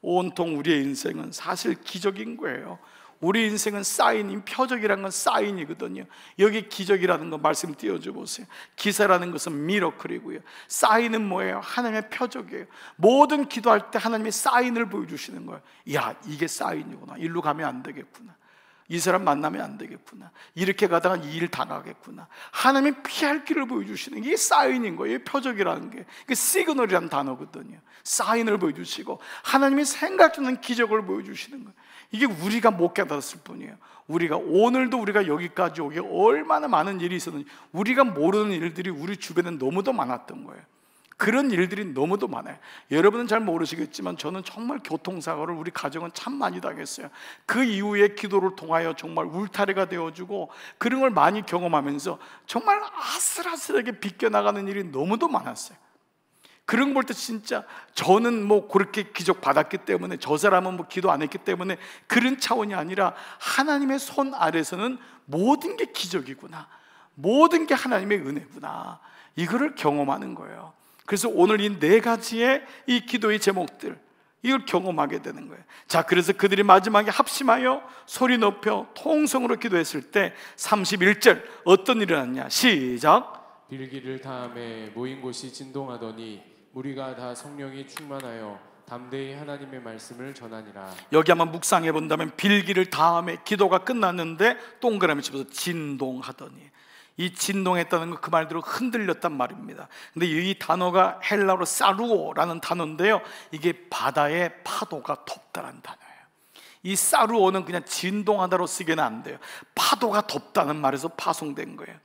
온통 우리의 인생은 사실 기적인 거예요. 우리 인생은 사인인, 표적이라는 건 사인이거든요. 여기 기적이라는 거 말씀 띄워줘 보세요. 기사라는 것은 미러클이고요, 사인은 뭐예요? 하나님의 표적이에요. 모든 기도할 때 하나님의 사인을 보여주시는 거예요. 야, 이게 사인이구나, 일로 가면 안 되겠구나, 이 사람 만나면 안 되겠구나, 이렇게 가다가 이 일 당하겠구나. 하나님의 피할 길을 보여주시는 게 사인인 거예요. 표적이라는 게 그 시그널이라는 단어거든요. 사인을 보여주시고 하나님이 생각하는 기적을 보여주시는 거예요. 이게 우리가 못 깨달았을 뿐이에요. 우리가 오늘도 우리가 여기까지 오게 얼마나 많은 일이 있었는지, 우리가 모르는 일들이 우리 주변에 너무도 많았던 거예요. 그런 일들이 너무도 많아요. 여러분은 잘 모르시겠지만 저는 정말 교통사고를 우리 가정은 참 많이 당했어요. 그 이후에 기도를 통하여 정말 울타리가 되어주고 그런 걸 많이 경험하면서 정말 아슬아슬하게 비껴나가는 일이 너무도 많았어요. 그런 걸 볼 때 진짜 저는 뭐 그렇게 기적 받았기 때문에, 저 사람은 뭐 기도 안 했기 때문에 그런 차원이 아니라 하나님의 손 아래서는 모든 게 기적이구나, 모든 게 하나님의 은혜구나, 이거를 경험하는 거예요. 그래서 오늘 이 네 가지의 이 기도의 제목들, 이걸 경험하게 되는 거예요. 자, 그래서 그들이 마지막에 합심하여 소리 높여 통성으로 기도했을 때 삼십일 절 어떤 일이 일어났냐? 시작. 빌기를 다음에 모인 곳이 진동하더니 무리가 다 성령이 충만하여 담대히 하나님의 말씀을 전하니라. 여기 한번 묵상해 본다면 빌기를 다음에 기도가 끝났는데 동그라미 쳐서 진동하더니, 이 진동했다는 건 그 말대로 흔들렸단 말입니다. 근데 이 단어가 헬라어로 사루오라는 단어인데요, 이게 바다의 파도가 덥다는 단어예요. 이 사루오는 그냥 진동하다로 쓰기는 안 돼요. 파도가 덥다는 말에서 파송된 거예요.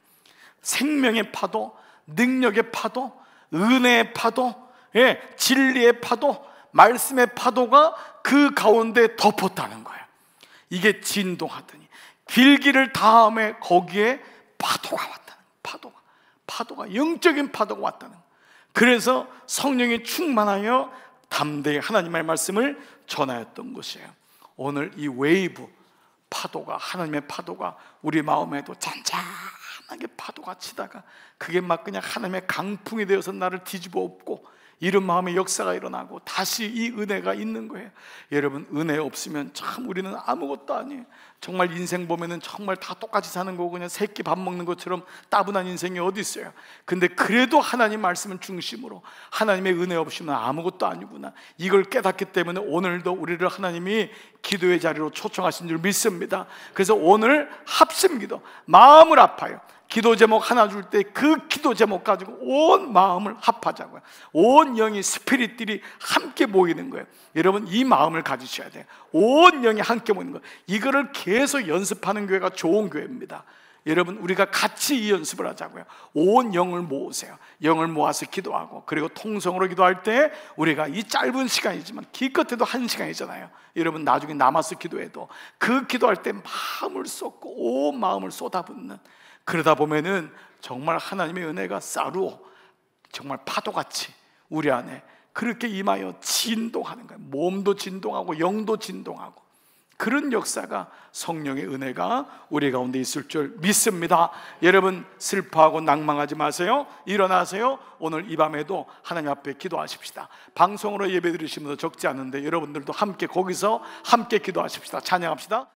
생명의 파도, 능력의 파도, 은혜의 파도, 예, 진리의 파도, 말씀의 파도가 그 가운데 덮었다는 거예요. 이게 진동하더니, 빌기를 다음에 거기에 파도가 왔다는, 파도가 파도가 영적인 파도가 왔다는 거예요. 그래서 성령이 충만하여 담대히 하나님의 말씀을 전하였던 것이에요. 오늘 이 웨이브 파도가, 하나님의 파도가 우리 마음에도 잔잔하게 파도가 치다가 그게 막 그냥 하나님의 강풍이 되어서 나를 뒤집어 엎고 이런 마음의 역사가 일어나고 다시 이 은혜가 있는 거예요. 여러분, 은혜 없으면 참 우리는 아무것도 아니에요. 정말 인생 보면은 정말 다 똑같이 사는 거고 그냥 새끼 밥 먹는 것처럼 따분한 인생이 어디 있어요. 근데 그래도 하나님 말씀은 중심으로, 하나님의 은혜 없이는 아무것도 아니구나, 이걸 깨닫기 때문에 오늘도 우리를 하나님이 기도의 자리로 초청하신 줄 믿습니다. 그래서 오늘 합심기도, 마음을 아파요, 기도 제목 하나 줄 때 그 기도 제목 가지고 온 마음을 합하자고요. 온 영이 스피릿들이 함께 모이는 거예요. 여러분 이 마음을 가지셔야 돼요. 온 영이 함께 모이는 거예요. 이거를 계속 연습하는 교회가 좋은 교회입니다. 여러분 우리가 같이 이 연습을 하자고요. 온 영을 모으세요. 영을 모아서 기도하고, 그리고 통성으로 기도할 때 우리가 이 짧은 시간이지만 기껏해도 한 시간이잖아요. 여러분 나중에 남아서 기도해도 그 기도할 때 마음을 쏟고 온 마음을 쏟아붓는, 그러다 보면은 정말 하나님의 은혜가 쌀로 정말 파도같이 우리 안에 그렇게 임하여 진동하는 거예요. 몸도 진동하고 영도 진동하고, 그런 역사가, 성령의 은혜가 우리 가운데 있을 줄 믿습니다. 여러분 슬퍼하고 낭망하지 마세요. 일어나세요. 오늘 이 밤에도 하나님 앞에 기도하십시다. 방송으로 예배 드리시는 분도 적지 않은데 여러분들도 함께 거기서 함께 기도하십시다. 찬양합시다.